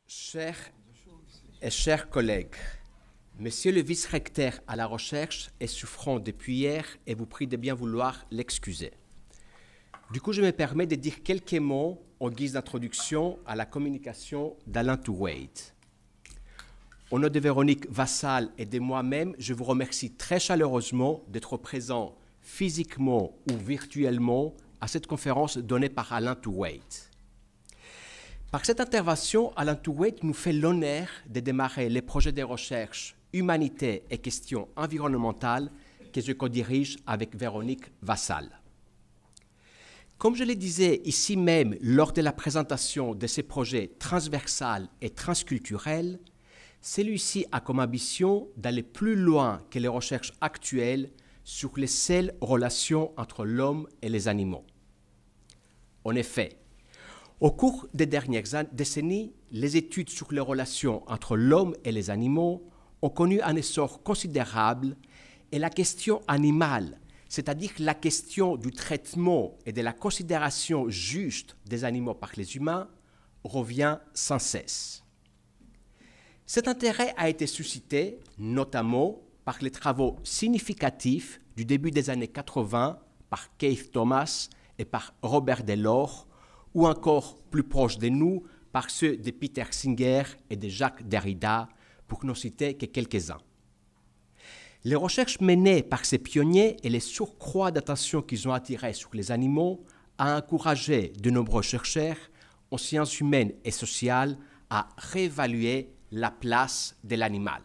Chers collègues, Monsieur le vice-recteur à la recherche est souffrant depuis hier et vous prie de bien vouloir l'excuser. Du coup, je me permets de dire quelques mots en guise d'introduction à la communication d'Alain Touraide. Au nom de Véronique Vassal et de moi-même, je vous remercie très chaleureusement d'être présent physiquement ou virtuellement à cette conférence donnée par Alain Touraide. Par cette intervention, Alain Touraide nous fait l'honneur de démarrer les projets de recherche Humanité et questions environnementales que je co-dirige avec Véronique Vassal. Comme je le disais ici même lors de la présentation de ces projets transversals et transculturels, celui-ci a comme ambition d'aller plus loin que les recherches actuelles sur les seules relations entre l'homme et les animaux. En effet, au cours des dernières décennies, les études sur les relations entre l'homme et les animaux ont connu un essor considérable et la question animale, c'est-à-dire la question du traitement et de la considération juste des animaux par les humains, revient sans cesse. Cet intérêt a été suscité notamment par les travaux significatifs du début des années 80 par Keith Thomas et par Robert Delors, ou encore plus proche de nous par ceux de Peter Singer et de Jacques Derrida, pour n'en citer que quelques-uns. Les recherches menées par ces pionniers et les surcroîts d'attention qu'ils ont attirés sur les animaux ont encouragé de nombreux chercheurs en sciences humaines et sociales à réévaluer la place de l'animal.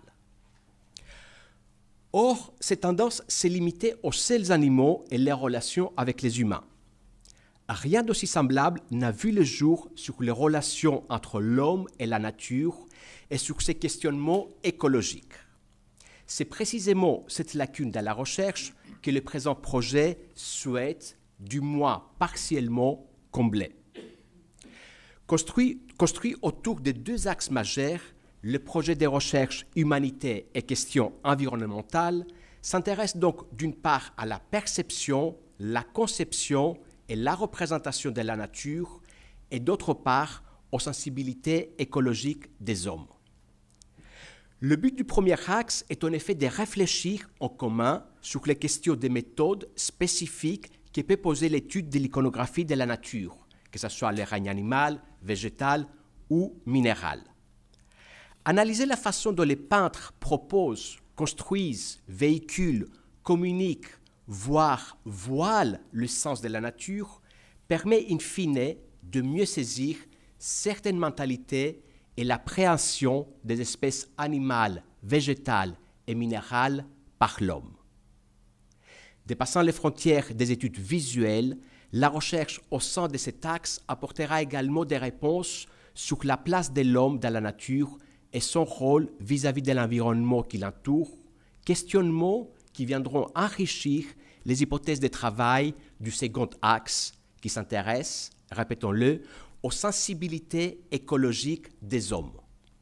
Or, cette tendance s'est limitée aux seuls animaux et leurs relations avec les humains. Rien d'aussi semblable n'a vu le jour sur les relations entre l'homme et la nature et sur ces questionnements écologiques. C'est précisément cette lacune dans la recherche que le présent projet souhaite, du moins partiellement, combler. Construit autour de deux axes majeurs, le projet de recherche Humanité et questions environnementales s'intéresse donc d'une part à la perception, la conception et la représentation de la nature, et d'autre part aux sensibilités écologiques des hommes. Le but du premier axe est en effet de réfléchir en commun sur les questions des méthodes spécifiques que peut poser l'étude de l'iconographie de la nature, que ce soit le règne animal, végétal ou minéral. Analyser la façon dont les peintres proposent, construisent, véhiculent, communiquent, voire voilent le sens de la nature, permet in fine de mieux saisir certaines mentalités et l'appréhension des espèces animales, végétales et minérales par l'homme. Dépassant les frontières des études visuelles, la recherche au sein de cet axe apportera également des réponses sur la place de l'homme dans la nature et son rôle vis-à-vis de l'environnement qui l'entoure, questionnements qui viendront enrichir les hypothèses de travail du second axe qui s'intéresse, répétons-le, aux sensibilités écologiques des hommes.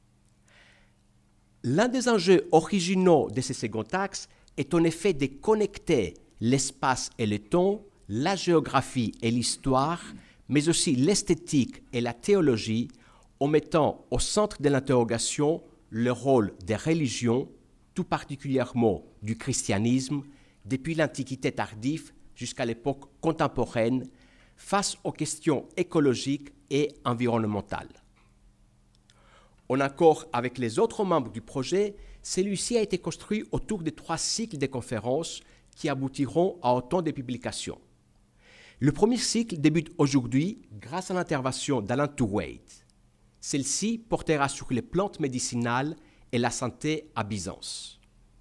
L'un des enjeux originaux de ce second axe est en effet de connecter l'espace et le temps, la géographie et l'histoire, mais aussi l'esthétique et la théologie, en mettant au centre de l'interrogation le rôle des religions, tout particulièrement du christianisme, depuis l'Antiquité tardive jusqu'à l'époque contemporaine, face aux questions écologiques et environnementales. En accord avec les autres membres du projet, celui-ci a été construit autour de 3 cycles de conférences qui aboutiront à autant de publications. Le premier cycle débute aujourd'hui grâce à l'intervention d'Alain Touraide. Celle-ci portera sur les plantes médicinales et la santé à Byzance.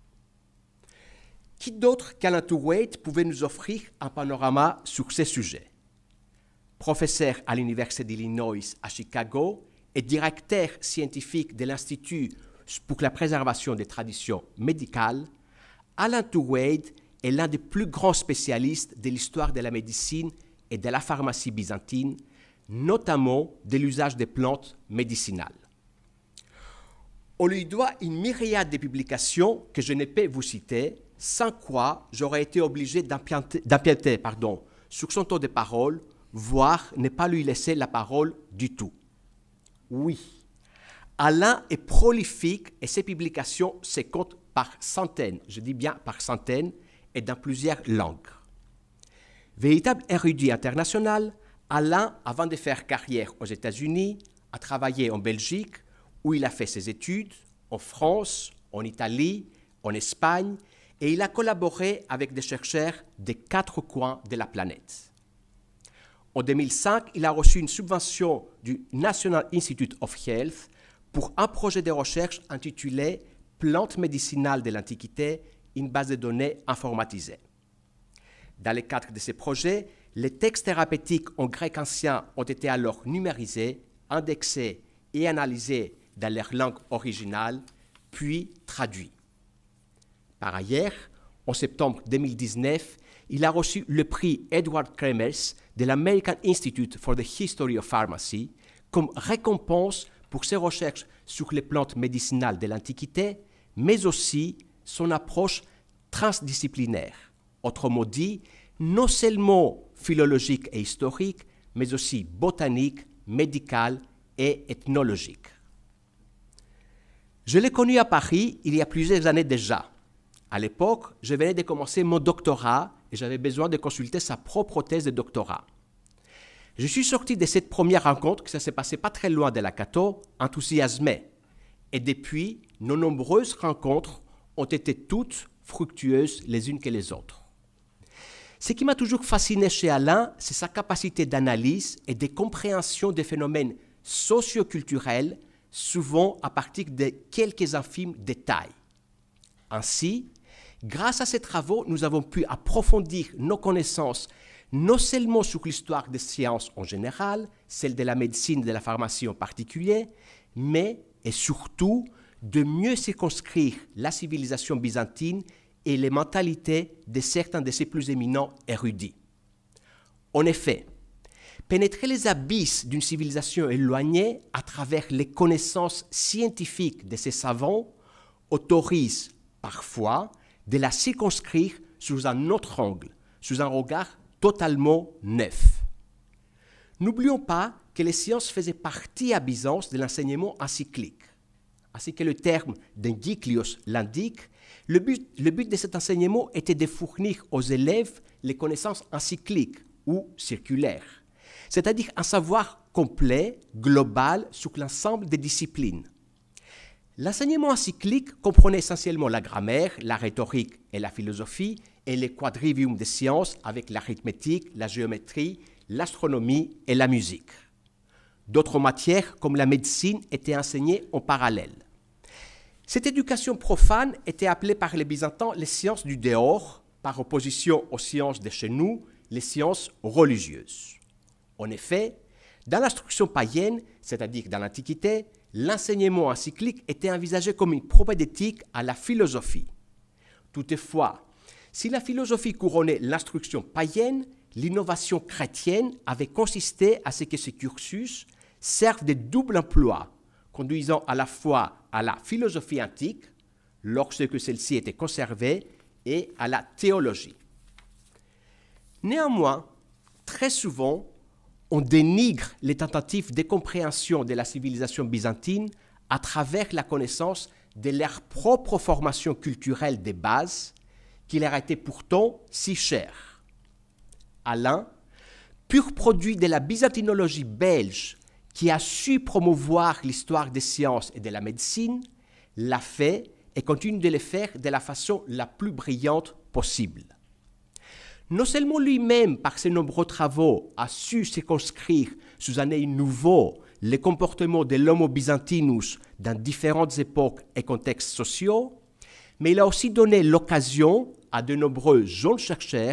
Qui d'autre qu'Alain Touraide pouvait nous offrir un panorama sur ces sujets? Professeur à l'Université d'Illinois à Chicago et directeur scientifique de l'Institut pour la préservation des traditions médicales, Alain Touraide est l'un des plus grands spécialistes de l'histoire de la médecine et de la pharmacie byzantine, notamment de l'usage des plantes médicinales. On lui doit une myriade de publications que je ne peux vous citer, sans quoi j'aurais été obligé d'empiéter sur son temps de parole, voire ne pas lui laisser la parole du tout. Oui, Alain est prolifique et ses publications se comptent par centaines, je dis bien par centaines, et dans plusieurs langues. Véritable érudit international, Alain, avant de faire carrière aux États-Unis, a travaillé en Belgique, où il a fait ses études, en France, en Italie, en Espagne, et il a collaboré avec des chercheurs des 4 coins de la planète. En 2005, il a reçu une subvention du National Institute of Health pour un projet de recherche intitulé « Plantes médicinales de l'Antiquité, une base de données informatisée ». Dans le cadre de ces projets, les textes thérapeutiques en grec ancien ont été alors numérisés, indexés et analysés dans leur langue originale, puis traduits. Par ailleurs, en septembre 2019, il a reçu le prix Edward Kremers de l'American Institute for the History of Pharmacy comme récompense pour ses recherches sur les plantes médicinales de l'Antiquité, mais aussi son approche transdisciplinaire. Autrement dit, non seulement philologique et historique, mais aussi botanique, médicale et ethnologique. Je l'ai connu à Paris il y a plusieurs années déjà. À l'époque, je venais de commencer mon doctorat et j'avais besoin de consulter sa propre thèse de doctorat. Je suis sorti de cette première rencontre, que ça s'est passé pas très loin de la Cato, enthousiasmé. Et depuis, nos nombreuses rencontres ont été toutes fructueuses les unes que les autres. Ce qui m'a toujours fasciné chez Alain, c'est sa capacité d'analyse et de compréhension des phénomènes socioculturels, souvent à partir de quelques infimes détails. Ainsi, grâce à ces travaux, nous avons pu approfondir nos connaissances non seulement sur l'histoire des sciences en général, celle de la médecine et de la pharmacie en particulier, mais et surtout de mieux circonscrire la civilisation byzantine et les mentalités de certains de ses plus éminents érudits. En effet, pénétrer les abysses d'une civilisation éloignée à travers les connaissances scientifiques de ces savants autorise parfois de la circonscrire sous un autre angle, sous un regard totalement neuf. N'oublions pas que les sciences faisaient partie à Byzance de l'enseignement encyclique. Ainsi que le terme d'Engiklios l'indique, le but de cet enseignement était de fournir aux élèves les connaissances encycliques ou circulaires, c'est-à-dire un savoir complet, global, sur l'ensemble des disciplines. L'enseignement encyclique comprenait essentiellement la grammaire, la rhétorique et la philosophie, et les quadrivium des sciences avec l'arithmétique, la géométrie, l'astronomie et la musique. D'autres matières, comme la médecine, étaient enseignées en parallèle. Cette éducation profane était appelée par les Byzantins les sciences du dehors, par opposition aux sciences de chez nous, les sciences religieuses. En effet, dans l'instruction païenne, c'est-à-dire dans l'Antiquité, l'enseignement encyclique était envisagé comme une propédeutique à la philosophie. Toutefois, si la philosophie couronnait l'instruction païenne, l'innovation chrétienne avait consisté à ce que ce cursus serve de double emploi, conduisant à la fois à la philosophie antique, lorsque celle-ci était conservée, et à la théologie. Néanmoins, très souvent, on dénigre les tentatives de compréhension de la civilisation byzantine à travers la connaissance de leur propre formation culturelle de base, qui leur était pourtant si chère. Alain, pur produit de la byzantinologie belge, qui a su promouvoir l'histoire des sciences et de la médecine, l'a fait et continue de le faire de la façon la plus brillante possible. Non seulement lui-même, par ses nombreux travaux, a su circonscrire sous un œil nouveau les comportements de l'homo byzantinus dans différentes époques et contextes sociaux, mais il a aussi donné l'occasion à de nombreux jeunes chercheurs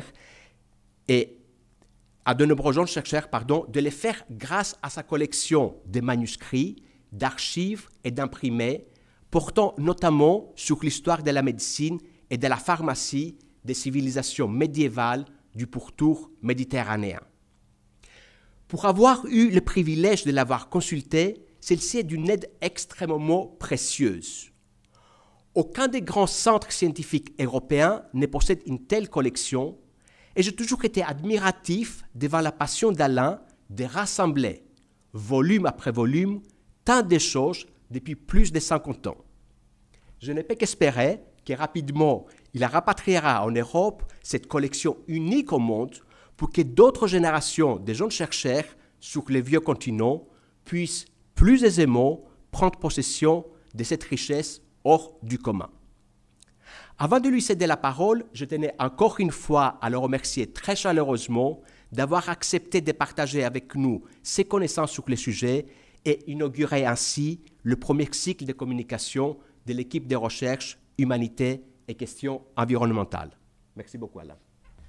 de les faire grâce à sa collection de manuscrits, d'archives et d'imprimés, portant notamment sur l'histoire de la médecine et de la pharmacie des civilisations médiévales du pourtour méditerranéen. Pour avoir eu le privilège de l'avoir consulté, celle-ci est d'une aide extrêmement précieuse. Aucun des grands centres scientifiques européens ne possède une telle collection, et j'ai toujours été admiratif devant la passion d'Alain de rassembler, volume après volume, tant de choses depuis plus de 50 ans. Je ne peux qu'espérer que rapidement, il rapatriera en Europe cette collection unique au monde pour que d'autres générations de jeunes chercheurs sur les vieux continents puissent plus aisément prendre possession de cette richesse hors du commun. Avant de lui céder la parole, je tenais encore une fois à le remercier très chaleureusement d'avoir accepté de partager avec nous ses connaissances sur le sujet et inaugurer ainsi le premier cycle de communication de l'équipe de recherche Humanité et questions environnementales. Merci beaucoup, Alain.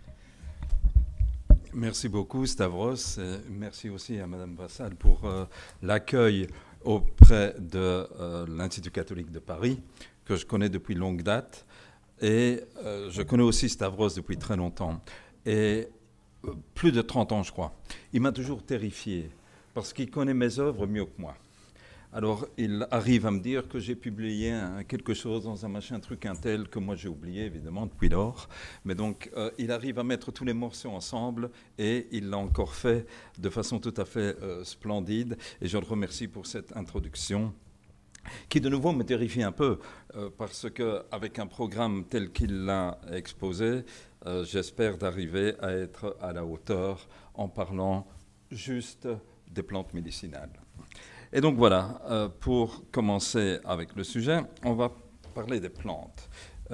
Merci beaucoup, Stavros. Merci aussi à Mme Vassal pour l'accueil auprès de l'Institut catholique de Paris, que je connais depuis longue date. Et je connais aussi Stavros depuis très longtemps. Et plus de 30 ans, je crois. Il m'a toujours terrifié, parce qu'il connaît mes œuvres mieux que moi. Alors, il arrive à me dire que j'ai publié quelque chose dans un machin, truc, un tel, que moi j'ai oublié, évidemment, depuis lors. Mais donc, il arrive à mettre tous les morceaux ensemble, et il l'a encore fait de façon tout à fait splendide. Et je le remercie pour cette introduction, qui de nouveau me terrifie un peu, parce qu'avec un programme tel qu'il l'a exposé, j'espère d'arriver à être à la hauteur en parlant juste des plantes médicinales. Et donc voilà, pour commencer avec le sujet, on va parler des plantes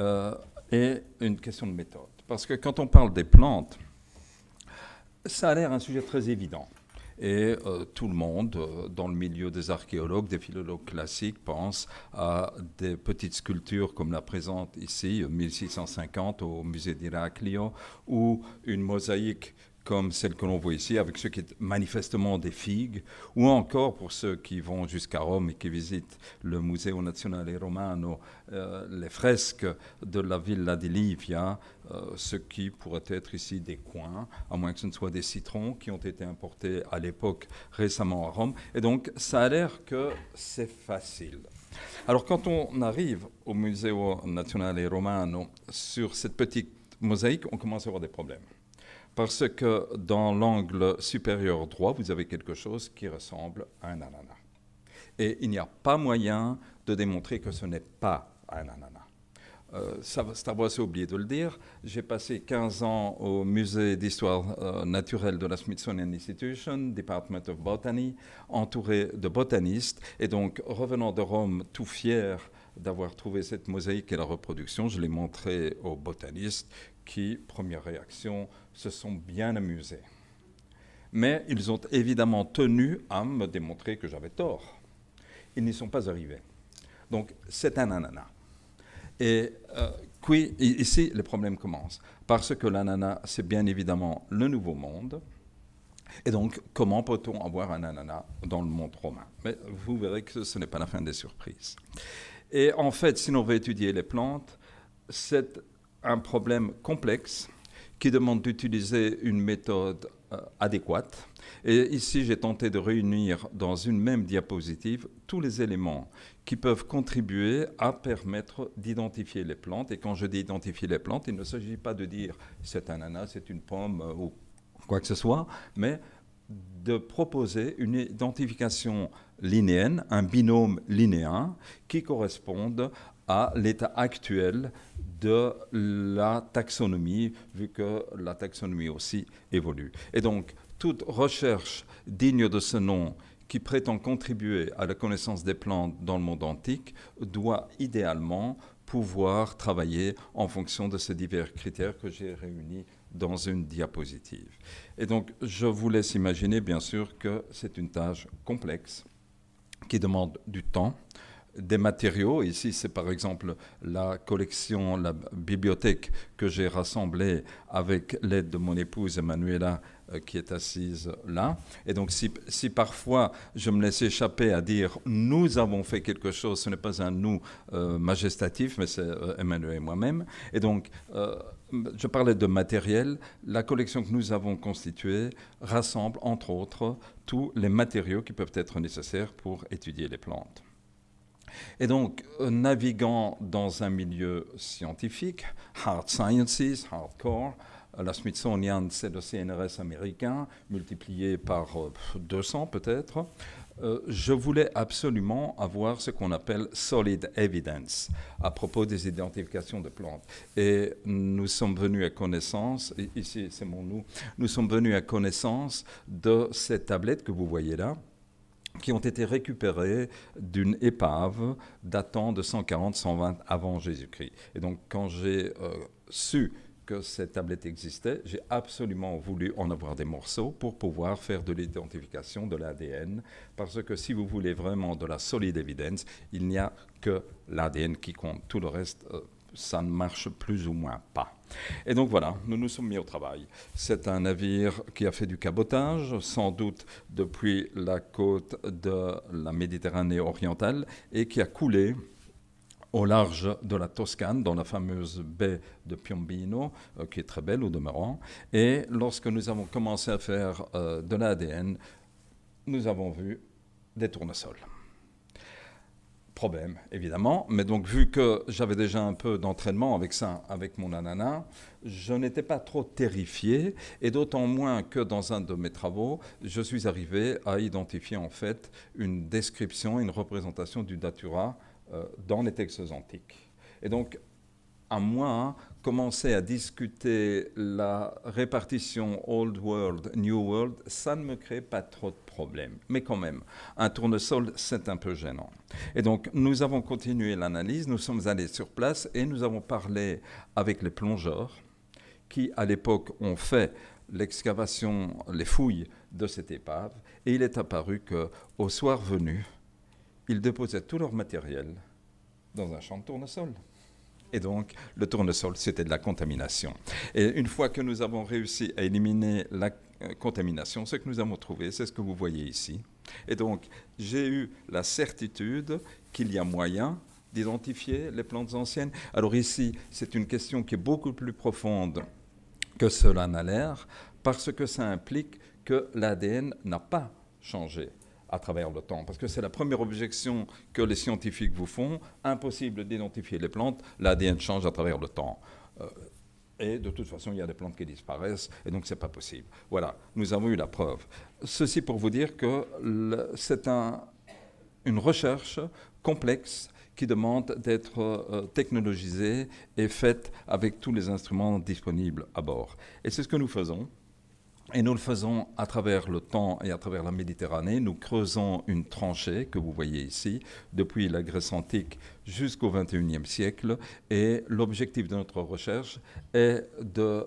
et une question de méthode. Parce que quand on parle des plantes, ça a l'air un sujet très évident. Et tout le monde, dans le milieu des archéologues, des philologues classiques, pense à des petites sculptures comme la présente ici, 1650 au musée d'Iraklio, ou une mosaïque comme celle que l'on voit ici, avec ce qui est manifestement des figues, ou encore pour ceux qui vont jusqu'à Rome et qui visitent le Museo Nazionale Romano, les fresques de la Villa di Livia, ce qui pourrait être ici des coins, à moins que ce ne soit des citrons qui ont été importés à l'époque récemment à Rome. Et donc, ça a l'air que c'est facile. Alors, quand on arrive au Museo Nazionale Romano, sur cette petite mosaïque, on commence à avoir des problèmes. Parce que dans l'angle supérieur droit, vous avez quelque chose qui ressemble à un ananas. Et il n'y a pas moyen de démontrer que ce n'est pas un ananas. Stavros a oublié de le dire. J'ai passé 15 ans au musée d'histoire naturelle de la Smithsonian Institution, Department of Botany, entouré de botanistes. Et donc, revenant de Rome, tout fier d'avoir trouvé cette mosaïque et la reproduction, je l'ai montré aux botanistes qui, première réaction, se sont bien amusés. Mais ils ont évidemment tenu à me démontrer que j'avais tort. Ils n'y sont pas arrivés. Donc, c'est un ananas. Et puis, ici, les problèmes commencent. Parce que l'ananas, c'est bien évidemment le Nouveau Monde. Et donc, comment peut-on avoir un ananas dans le monde romain? Mais vous verrez que ce n'est pas la fin des surprises. Et en fait, si l'on veut étudier les plantes, c'est un problème complexe qui demande d'utiliser une méthode adéquate. Et ici, j'ai tenté de réunir dans une même diapositive tous les éléments qui peuvent contribuer à permettre d'identifier les plantes. Et quand je dis identifier les plantes, il ne s'agit pas de dire c'est un ananas, c'est une pomme ou quoi que ce soit, mais de proposer une identification linéenne, un binôme linéen qui corresponde à l'état actuel de la taxonomie, vu que la taxonomie aussi évolue. Et donc, toute recherche digne de ce nom qui prétend contribuer à la connaissance des plantes dans le monde antique doit idéalement pouvoir travailler en fonction de ces divers critères que j'ai réunis dans une diapositive. Et donc, je vous laisse imaginer, bien sûr, que c'est une tâche complexe qui demande du temps, des matériaux. Ici, c'est par exemple la collection, la bibliothèque que j'ai rassemblée avec l'aide de mon épouse Emanuela qui est assise là. Et donc, si parfois je me laisse échapper à dire « nous avons fait quelque chose », ce n'est pas un « nous » majestatif, mais c'est Emmanuel et moi-même. Et donc, je parlais de matériel. La collection que nous avons constituée rassemble, entre autres, tous les matériaux qui peuvent être nécessaires pour étudier les plantes. Et donc, naviguant dans un milieu scientifique, hard sciences, hardcore, la Smithsonian, c'est le CNRS américain, multiplié par 200 peut-être. Je voulais absolument avoir ce qu'on appelle solid evidence à propos des identifications de plantes. Et nous sommes venus à connaissance, ici c'est mon nous sommes venus à connaissance de ces tablettes que vous voyez là, qui ont été récupérées d'une épave datant de 140-120 avant Jésus-Christ. Et donc quand j'ai su que cette tablette existait, j'ai absolument voulu en avoir des morceaux pour pouvoir faire de l'identification de l'ADN, parce que si vous voulez vraiment de la solide evidence, il n'y a que l'ADN qui compte. Tout le reste, ça ne marche plus ou moins pas. Et donc voilà, nous nous sommes mis au travail. C'est un navire qui a fait du cabotage, sans doute depuis la côte de la Méditerranée orientale, et qui a coulé au large de la Toscane, dans la fameuse baie de Piombino, qui est très belle au demeurant. Et lorsque nous avons commencé à faire de l'ADN, nous avons vu des tournesols. Problème, évidemment, mais donc vu que j'avais déjà un peu d'entraînement avec ça, avec mon ananas, je n'étais pas trop terrifié, et d'autant moins que dans un de mes travaux, je suis arrivé à identifier en fait une description, une représentation du datura dans les textes antiques. Et donc, à moi, commencer à discuter la répartition Old World, New World, ça ne me crée pas trop de problèmes. Mais quand même, un tournesol, c'est un peu gênant. Et donc, nous avons continué l'analyse, nous sommes allés sur place et nous avons parlé avec les plongeurs qui, à l'époque, ont fait l'excavation, les fouilles de cette épave. Et il est apparu qu'au soir venu, ils déposaient tout leur matériel dans un champ de tournesol. Et donc, le tournesol, c'était de la contamination. Et une fois que nous avons réussi à éliminer la contamination, ce que nous avons trouvé, c'est ce que vous voyez ici. Et donc, j'ai eu la certitude qu'il y a moyen d'identifier les plantes anciennes. Alors ici, c'est une question qui est beaucoup plus profonde que cela n'a l'air, parce que ça implique que l'ADN n'a pas changé à travers le temps, parce que c'est la première objection que les scientifiques vous font, impossible d'identifier les plantes, l'ADN change à travers le temps. Et de toute façon, il y a des plantes qui disparaissent, et donc c'est pas possible. Voilà, nous avons eu la preuve. Ceci pour vous dire que c'est une recherche complexe qui demande d'être technologisée et faite avec tous les instruments disponibles à bord. Et c'est ce que nous faisons. Et nous le faisons à travers le temps et à travers la Méditerranée. Nous creusons une tranchée que vous voyez ici, depuis la Grèce antique jusqu'au XXIe siècle. Et l'objectif de notre recherche est de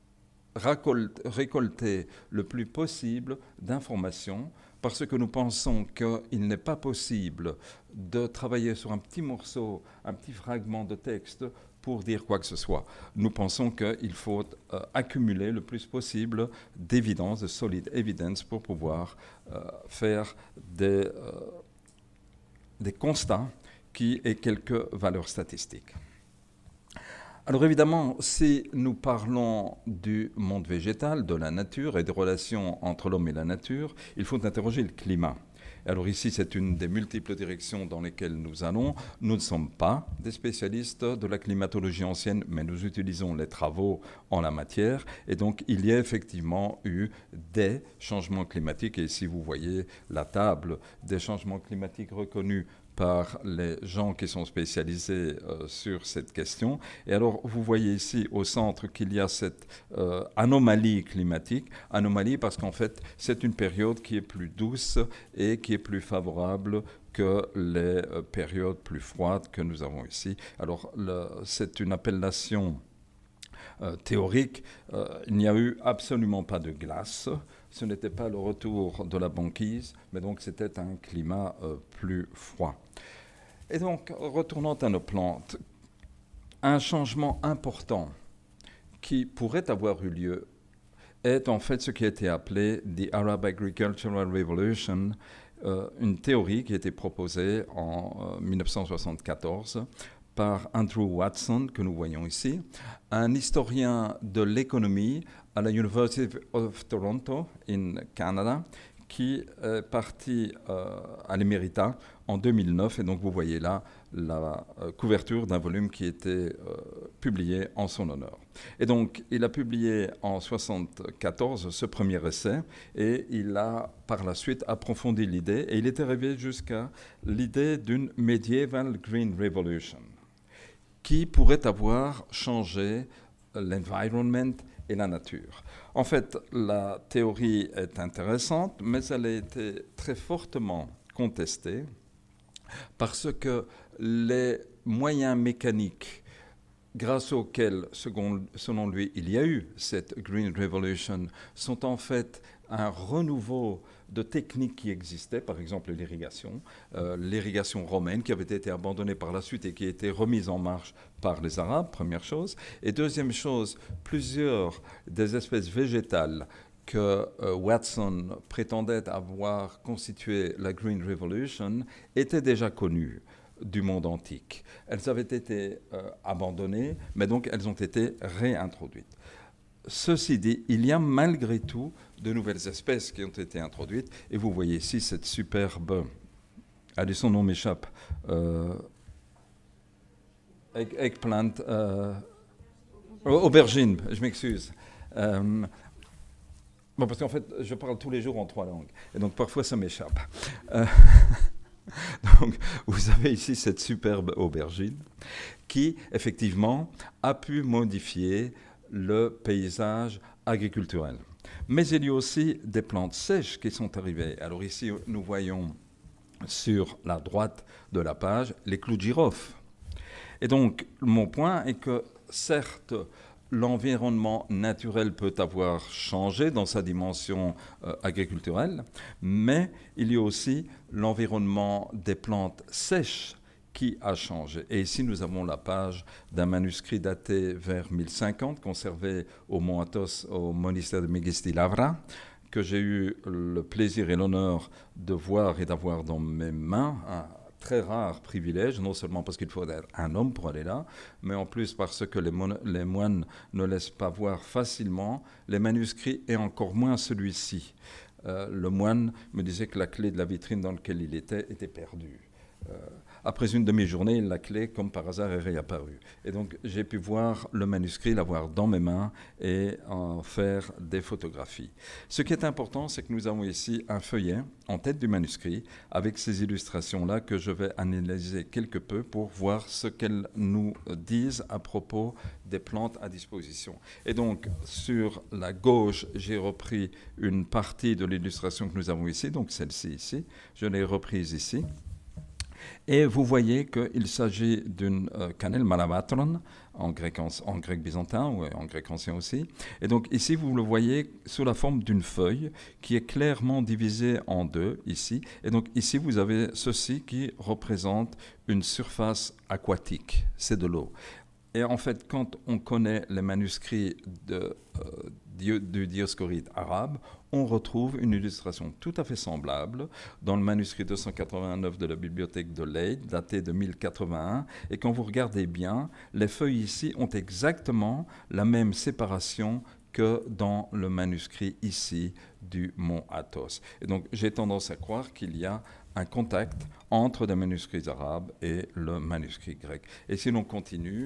récolter le plus possible d'informations, parce que nous pensons qu'il n'est pas possible de travailler sur un petit morceau, un petit fragment de texte pour dire quoi que ce soit. Nous pensons qu'il faut accumuler le plus possible d'évidence, de solid evidence, pour pouvoir faire des constats qui aient quelques valeurs statistiques. Alors évidemment, si nous parlons du monde végétal, de la nature et des relations entre l'homme et la nature, il faut interroger le climat. Alors ici, c'est une des multiples directions dans lesquelles nous allons. Nous ne sommes pas des spécialistes de la climatologie ancienne, mais nous utilisons les travaux en la matière. Et donc, il y a effectivement eu des changements climatiques. Et ici, vous voyez la table des changements climatiques reconnus par les gens qui sont spécialisés sur cette question. Et alors, vous voyez ici au centre qu'il y a cette anomalie climatique. Anomalie parce qu'en fait, c'est une période qui est plus douce et qui est plus favorable que les périodes plus froides que nous avons ici. Alors, c'est une appellation théorique. Il n'y a eu absolument pas de glace. Ce n'était pas le retour de la banquise, mais donc c'était un climat plus froid. Et donc, retournant à nos plantes, un changement important qui pourrait avoir eu lieu est en fait ce qui a été appelé « The Arab Agricultural Revolution », une théorie qui a été proposée en 1974 par Andrew Watson, que nous voyons ici, un historien de l'économie à la University of Toronto, in Canada, qui est parti à l'Émérita en 2009. Et donc, vous voyez là la couverture d'un volume qui était publié en son honneur. Et donc, il a publié en 1974 ce premier essai et il a par la suite approfondi l'idée et il était arrivé jusqu'à l'idée d'une Medieval Green Revolution qui pourrait avoir changé l'environnement et la nature. En fait, la théorie est intéressante, mais elle a été très fortement contestée parce que les moyens mécaniques grâce auxquels, selon lui, il y a eu cette Green Revolution, sont en fait un renouveau de techniques qui existaient, par exemple l'irrigation romaine qui avait été abandonnée par la suite et qui a été remise en marche par les Arabes, première chose. Et deuxième chose, plusieurs des espèces végétales que Watson prétendait avoir constitué la Green Revolution étaient déjà connues du monde antique. Elles avaient été abandonnées, mais donc elles ont été réintroduites. Ceci dit, il y a malgré tout de nouvelles espèces qui ont été introduites, et vous voyez ici cette superbe, allez, son nom m'échappe, eggplant, aubergine, je m'excuse. Bon, parce qu'en fait, je parle tous les jours en 3 langues, et donc parfois ça m'échappe. Donc, vous avez ici cette superbe aubergine qui, effectivement, a pu modifier le paysage agriculturel. Mais il y a aussi des plantes sèches qui sont arrivées. Alors ici, nous voyons sur la droite de la page les clous de girofle. Et donc, mon point est que, certes, l'environnement naturel peut avoir changé dans sa dimension agriculturelle, mais il y a aussi l'environnement des plantes sèches qui a changé. Et ici, nous avons la page d'un manuscrit daté vers 1050, conservé au Mont Athos, au monastère de Megisti-Lavra, que j'ai eu le plaisir et l'honneur de voir et d'avoir dans mes mains, un très rare privilège, non seulement parce qu'il faut être un homme pour aller là, mais en plus parce que les moines ne laissent pas voir facilement les manuscrits et encore moins celui-ci. Le moine me disait que la clé de la vitrine dans laquelle il était perdue. Après une demi-journée, la clé, comme par hasard, est réapparue. Et donc, j'ai pu voir le manuscrit, l'avoir dans mes mains et en faire des photographies. Ce qui est important, c'est que nous avons ici un feuillet en tête du manuscrit avec ces illustrations-là que je vais analyser quelque peu pour voir ce qu'elles nous disent à propos des plantes à disposition. Et donc, sur la gauche, j'ai repris une partie de l'illustration que nous avons ici, donc celle-ci ici. Je l'ai reprise ici. Et vous voyez qu'il s'agit d'une cannelle malabatron, en grec byzantin ou en grec ancien aussi. Et donc ici, vous le voyez sous la forme d'une feuille qui est clairement divisée en deux, ici. Et donc ici, vous avez ceci qui représente une surface aquatique, c'est de l'eau. Et en fait, quand on connaît les manuscrits du dioscoride arabe, on retrouve une illustration tout à fait semblable dans le manuscrit 289 de la bibliothèque de Leyde, daté de 1081. Et quand vous regardez bien, les feuilles ici ont exactement la même séparation que dans le manuscrit ici du Mont Athos. Et donc, j'ai tendance à croire qu'il y a un contact entre les manuscrits arabes et le manuscrit grec. Et si l'on continue,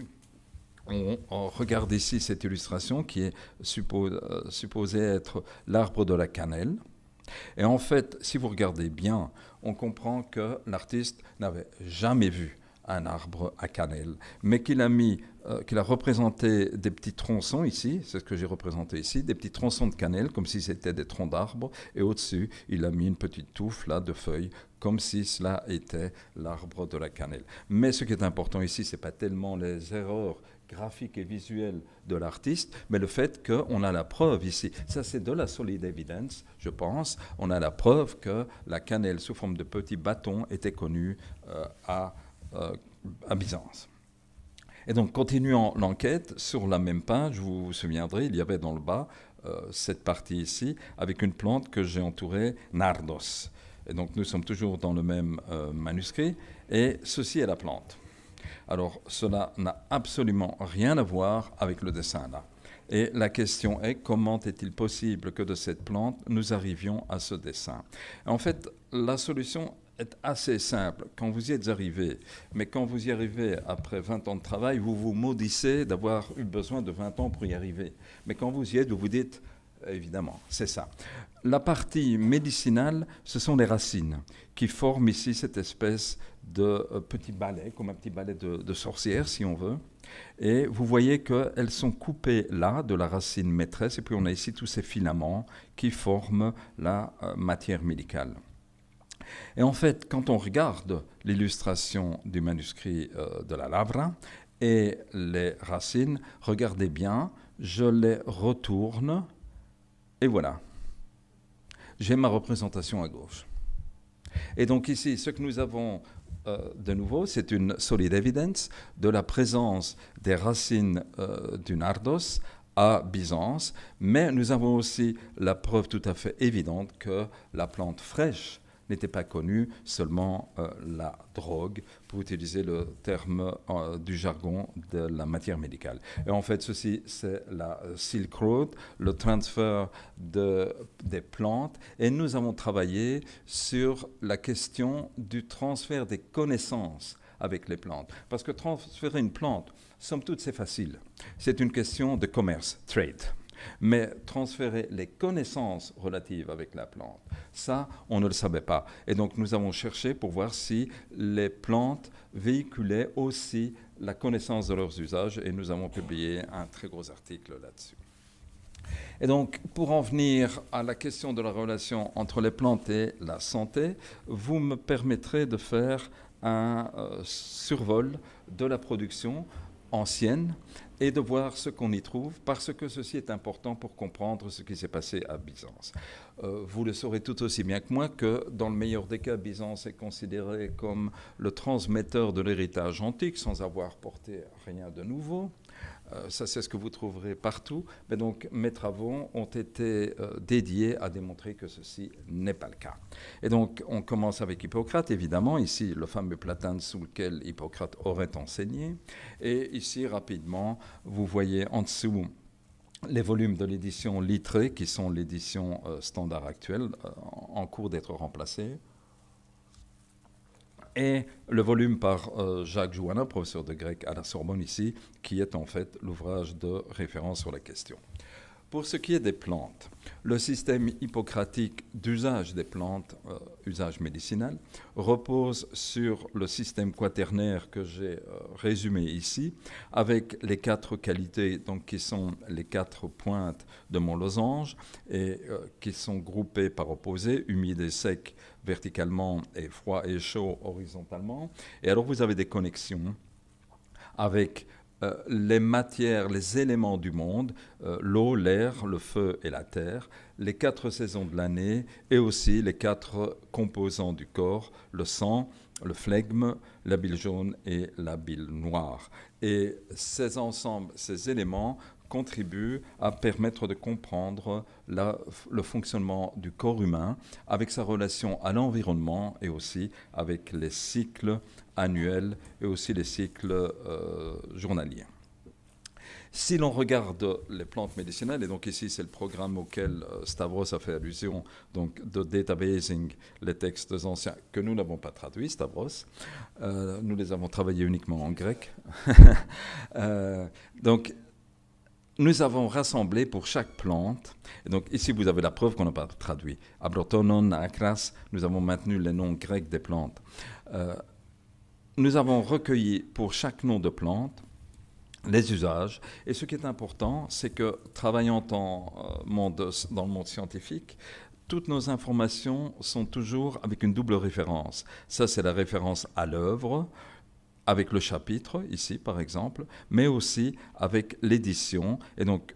on regarde ici cette illustration qui est supposée être l'arbre de la cannelle. Et en fait, si vous regardez bien, on comprend que l'artiste n'avait jamais vu un arbre à cannelle, mais qu'il a représenté des petits tronçons ici, c'est ce que j'ai représenté ici, des petits tronçons de cannelle, comme si c'était des troncs d'arbres, et au-dessus, il a mis une petite touffe là, de feuilles, comme si cela était l'arbre de la cannelle. Mais ce qui est important ici, ce n'est pas tellement les erreurs graphique et visuel de l'artiste, mais le fait qu'on a la preuve ici. Ça, c'est de la solid evidence, je pense. On a la preuve que la cannelle sous forme de petits bâtons était connue à Byzance. Et donc, continuant l'enquête, sur la même page, vous vous souviendrez, il y avait dans le bas cette partie ici, avec une plante que j'ai entourée Nardos. Et donc, nous sommes toujours dans le même manuscrit, et ceci est la plante. Alors, cela n'a absolument rien à voir avec le dessin là. Et la question est, comment est-il possible que de cette plante, nous arrivions à ce dessin? En fait, la solution est assez simple quand vous y êtes arrivé. Mais quand vous y arrivez après 20 ans de travail, vous vous maudissez d'avoir eu besoin de 20 ans pour y arriver. Mais quand vous y êtes, vous vous dites, évidemment, c'est ça. La partie médicinale, ce sont les racines qui forment ici cette espèce de petit balai, comme un petit balai de sorcière, si on veut. Et vous voyez qu'elles sont coupées là de la racine maîtresse, et puis on a ici tous ces filaments qui forment la matière médicale. Et en fait, quand on regarde l'illustration du manuscrit de la Lavra et les racines, regardez bien, je les retourne, et voilà. J'ai ma représentation à gauche. Et donc ici, ce que nous avons de nouveau, c'est une solid evidence de la présence des racines du nardos à Byzance, mais nous avons aussi la preuve tout à fait évidente que la plante fraîche n'était pas connue, seulement la drogue, pour utiliser le terme du jargon de la matière médicale. Et en fait, ceci, c'est la Silk Road, le transfert des plantes, et nous avons travaillé sur la question du transfert des connaissances avec les plantes. Parce que transférer une plante, somme toute, c'est facile. C'est une question de commerce, trade. Mais transférer les connaissances relatives avec la plante, ça, on ne le savait pas. Et donc, nous avons cherché pour voir si les plantes véhiculaient aussi la connaissance de leurs usages, et nous avons publié un très gros article là-dessus. Et donc, pour en venir à la question de la relation entre les plantes et la santé, vous me permettrez de faire un survol de la production ancienne et de voir ce qu'on y trouve, parce que ceci est important pour comprendre ce qui s'est passé à Byzance. Vous le saurez tout aussi bien que moi que, dans le meilleur des cas, Byzance est considéré comme le transmetteur de l'héritage antique, sans avoir porté rien de nouveau. Ça, c'est ce que vous trouverez partout. Mais donc, mes travaux ont été dédiés à démontrer que ceci n'est pas le cas. Et donc, on commence avec Hippocrate, évidemment. Ici, le fameux platane sous lequel Hippocrate aurait enseigné. Et ici, rapidement, vous voyez en dessous les volumes de l'édition Littré, qui sont l'édition standard actuelle, en cours d'être remplacée. Et le volume par Jacques Jouanna, professeur de grec à la Sorbonne ici, qui est en fait l'ouvrage de référence sur la question. Pour ce qui est des plantes, le système hippocratique d'usage des plantes, usage médicinal, repose sur le système quaternaire que j'ai résumé ici, avec les 4 qualités, donc, qui sont les 4 pointes de mon losange, et qui sont groupées par opposé, humide et sec verticalement et froid et chaud horizontalement. Et alors vous avez des connexions avec les matières, les éléments du monde, l'eau, l'air, le feu et la terre, les 4 saisons de l'année et aussi les 4 composants du corps, le sang, le flegme, la bile jaune et la bile noire. Et ces ensembles, ces éléments contribuent à permettre de comprendre le fonctionnement du corps humain avec sa relation à l'environnement et aussi avec les cycles annuels et aussi les cycles journaliers. Si l'on regarde les plantes médicinales, et donc ici c'est le programme auquel Stavros a fait allusion, donc de databasing les textes anciens que nous n'avons pas traduits, Stavros, nous les avons travaillés uniquement en grec. Donc nous avons rassemblé pour chaque plante, et donc ici vous avez la preuve qu'on n'a pas traduit. Abrotonon, Akras, nous avons maintenu les noms grecs des plantes. Nous avons recueilli pour chaque nom de plante les usages, et ce qui est important, c'est que travaillant dans le monde scientifique, toutes nos informations sont toujours avec une double référence. Ça, c'est la référence à l'œuvre, avec le chapitre, ici par exemple, mais aussi avec l'édition. Et donc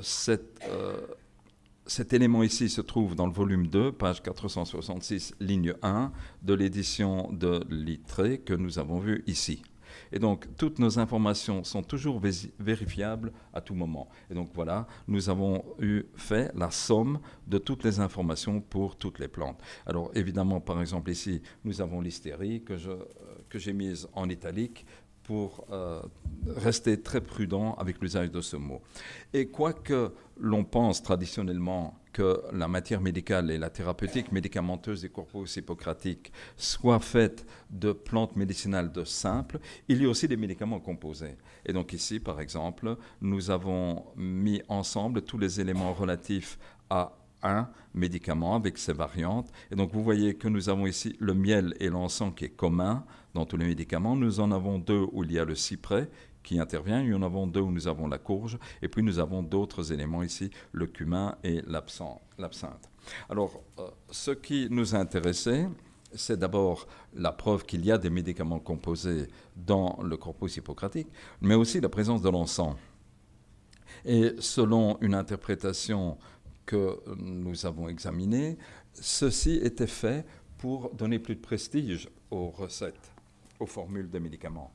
cet élément ici se trouve dans le volume 2, page 466, ligne 1, de l'édition de Littré que nous avons vu ici. Et donc, toutes nos informations sont toujours vérifiables à tout moment. Et donc, voilà, nous avons fait la somme de toutes les informations pour toutes les plantes. Alors, évidemment, par exemple, ici, nous avons l'hystérie que j'ai mise en italique pour rester très prudent avec l'usage de ce mot. Et quoique l'on pense traditionnellement que la matière médicale et la thérapeutique médicamenteuse des corpus hippocratiques soient faites de plantes médicinales de simples, il y a aussi des médicaments composés. Et donc ici, par exemple, nous avons mis ensemble tous les éléments relatifs à un médicament avec ses variantes. Et donc vous voyez que nous avons ici le miel et l'encens qui est commun dans tous les médicaments. Nous en avons 2 où il y a le cyprès qui intervient, il y en avons 2 où nous avons la courge, et puis nous avons d'autres éléments ici, le cumin et l'absinthe. Alors, ce qui nous a intéressé, c'est d'abord la preuve qu'il y a des médicaments composés dans le corpus hippocratique, mais aussi la présence de l'encens. Et selon une interprétation que nous avons examinée, ceci était fait pour donner plus de prestige aux recettes, aux formules des médicaments.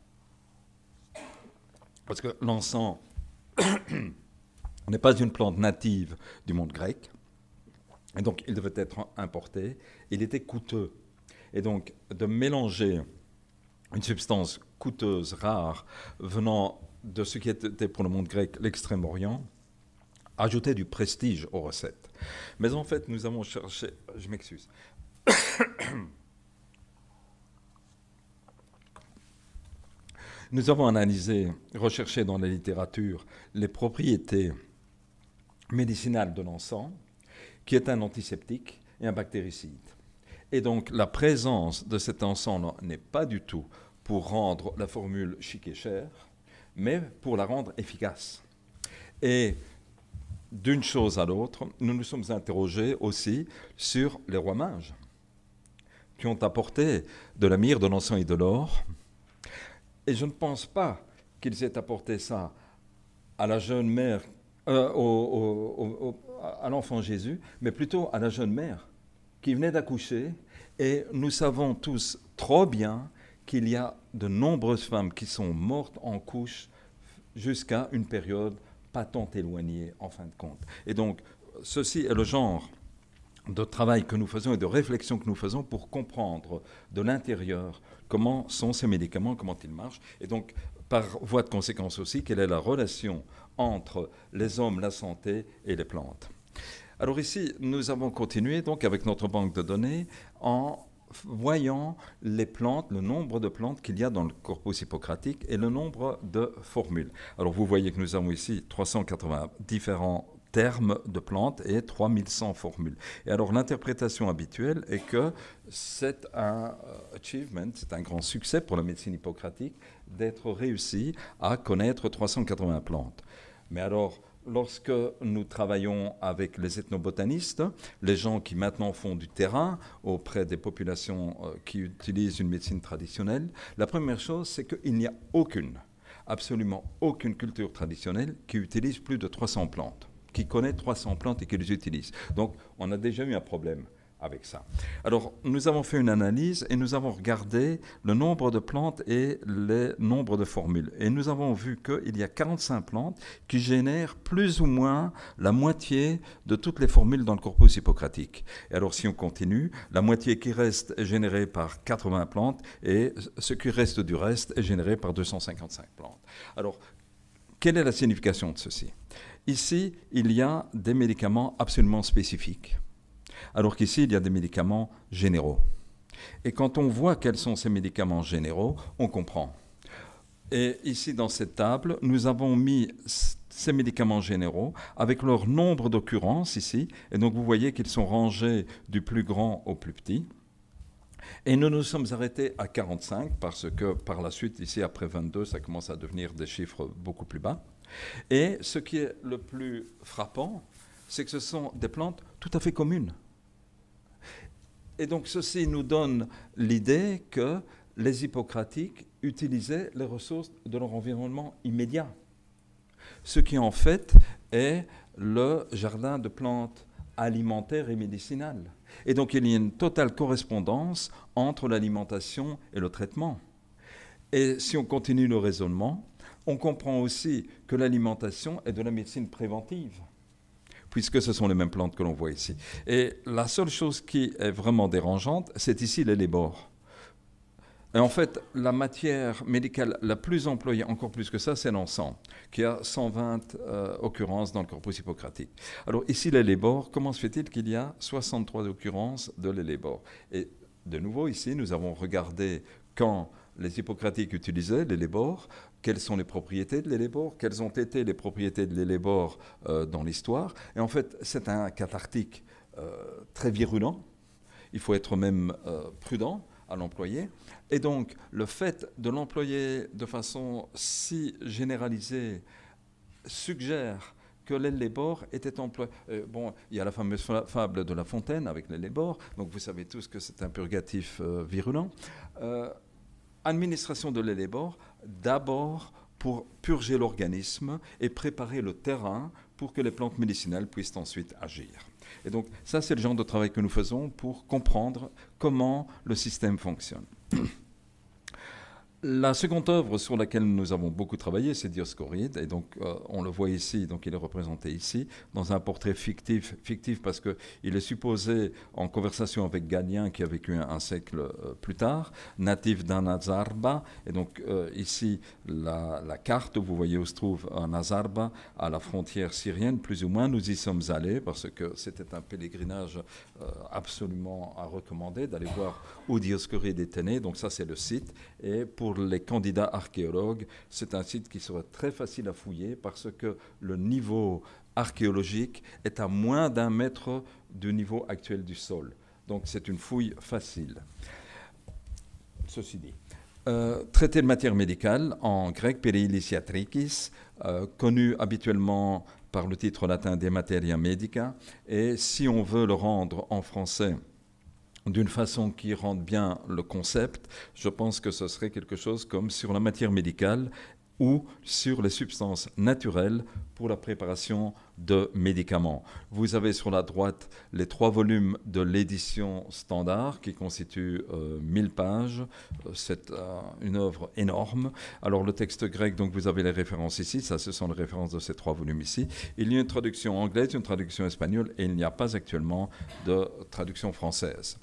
Parce que l'encens n'est pas une plante native du monde grec, et donc il devait être importé. Il était coûteux. Et donc de mélanger une substance coûteuse, rare, venant de ce qui était pour le monde grec l'Extrême-Orient, ajoutait du prestige aux recettes. Mais en fait, nous avons cherché... Je m'excuse. Nous avons analysé, recherché dans la littérature les propriétés médicinales de l'encens, qui est un antiseptique et un bactéricide. Et donc la présence de cet encens n'est pas du tout pour rendre la formule chic et chère, mais pour la rendre efficace. Et d'une chose à l'autre, nous nous sommes interrogés aussi sur les rois mages, qui ont apporté de la myrrhe, de l'encens et de l'or. Et je ne pense pas qu'ils aient apporté ça à la jeune mère, à l'enfant Jésus, mais plutôt à la jeune mère qui venait d'accoucher. Et nous savons tous trop bien qu'il y a de nombreuses femmes qui sont mortes en couche jusqu'à une période pas tant éloignée en fin de compte. Et donc, ceci est le genre de travail que nous faisons et de réflexion que nous faisons pour comprendre de l'intérieur comment sont ces médicaments, comment ils marchent, et donc par voie de conséquence aussi, quelle est la relation entre les hommes, la santé et les plantes. Alors ici, nous avons continué donc avec notre banque de données en voyant les plantes, le nombre de plantes qu'il y a dans le corpus hippocratique et le nombre de formules. Alors vous voyez que nous avons ici 380 différents termes de plantes et 3100 formules. Et alors l'interprétation habituelle est que c'est un achievement, c'est un grand succès pour la médecine hippocratique d'être réussi à connaître 380 plantes. Mais alors, lorsque nous travaillons avec les ethnobotanistes, les gens qui maintenant font du terrain auprès des populations qui utilisent une médecine traditionnelle, la première chose, c'est qu'il n'y a absolument aucune culture traditionnelle qui utilise plus de 300 plantes, qui connaît 300 plantes et qui les utilise. Donc, on a déjà eu un problème avec ça. Alors, nous avons fait une analyse et nous avons regardé le nombre de plantes et le nombre de formules. Et nous avons vu qu'il y a 45 plantes qui génèrent plus ou moins la moitié de toutes les formules dans le corpus hippocratique. Et alors, si on continue, la moitié qui reste est générée par 80 plantes et ce qui reste du reste est généré par 255 plantes. Alors, quelle est la signification de ceci ? Ici, il y a des médicaments absolument spécifiques, alors qu'ici, il y a des médicaments généraux. Et quand on voit quels sont ces médicaments généraux, on comprend. Et ici, dans cette table, nous avons mis ces médicaments généraux avec leur nombre d'occurrences ici. Et donc, vous voyez qu'ils sont rangés du plus grand au plus petit. Et nous nous sommes arrêtés à 45 parce que par la suite, ici, après 22, ça commence à devenir des chiffres beaucoup plus bas. Et ce qui est le plus frappant, c'est que ce sont des plantes tout à fait communes. Et donc ceci nous donne l'idée que les hippocratiques utilisaient les ressources de leur environnement immédiat, ce qui en fait est le jardin de plantes alimentaires et médicinales. Et donc il y a une totale correspondance entre l'alimentation et le traitement. Et si on continue le raisonnement, on comprend aussi que l'alimentation est de la médecine préventive, puisque ce sont les mêmes plantes que l'on voit ici. Et la seule chose qui est vraiment dérangeante, c'est ici les lébores. Et en fait, la matière médicale la plus employée, encore plus que ça, c'est l'encens, qui a 120 occurrences dans le corpus hippocratique. Alors ici, l'ellébore, comment se fait-il qu'il y a 63 occurrences de l'ellébore? Et de nouveau, ici, nous avons regardé quand les hippocratiques utilisaient l'ellébore, quelles sont les propriétés de l'ellébore, quelles ont été les propriétés de l'ellébore dans l'histoire. Et en fait, c'est un cathartique très virulent. Il faut être même prudent à l'employer. Et donc, le fait de l'employer de façon si généralisée suggère que l'ellébore était employé. Bon, il y a la fameuse fable de La Fontaine avec l'ellébore, donc vous savez tous que c'est un purgatif virulent. Administration de l'ellébore, d'abord pour purger l'organisme et préparer le terrain pour que les plantes médicinales puissent ensuite agir. Et donc, ça, c'est le genre de travail que nous faisons pour comprendre comment le système fonctionne. La seconde œuvre sur laquelle nous avons beaucoup travaillé, c'est Dioscoride, et donc on le voit ici, donc il est représenté ici, dans un portrait fictif parce qu'il est supposé en conversation avec Galien, qui a vécu un siècle plus tard, natif d'Anazarba, et donc ici la carte, vous voyez où se trouve Anazarba, à la frontière syrienne, plus ou moins, nous y sommes allés, parce que c'était un pèlerinage absolument à recommander, d'aller voir où Dioscoride était né, donc ça c'est le site, et pour les candidats archéologues, c'est un site qui serait très facile à fouiller parce que le niveau archéologique est à moins d'1 mètre du niveau actuel du sol. Donc c'est une fouille facile. Ceci dit, traité de matière médicale en grec, Pereilisiatrikis, connu habituellement par le titre latin De Materia Medica, et si on veut le rendre en français d'une façon qui rende bien le concept, je pense que ce serait quelque chose comme sur la matière médicale ou sur les substances naturelles pour la préparation de médicaments. Vous avez sur la droite les 3 volumes de l'édition standard qui constituent 1000 pages. C'est une œuvre énorme. Alors le texte grec, donc vous avez les références ici, ça ce sont les références de ces 3 volumes ici. Il y a une traduction anglaise, une traduction espagnole et il n'y a pas actuellement de traduction française.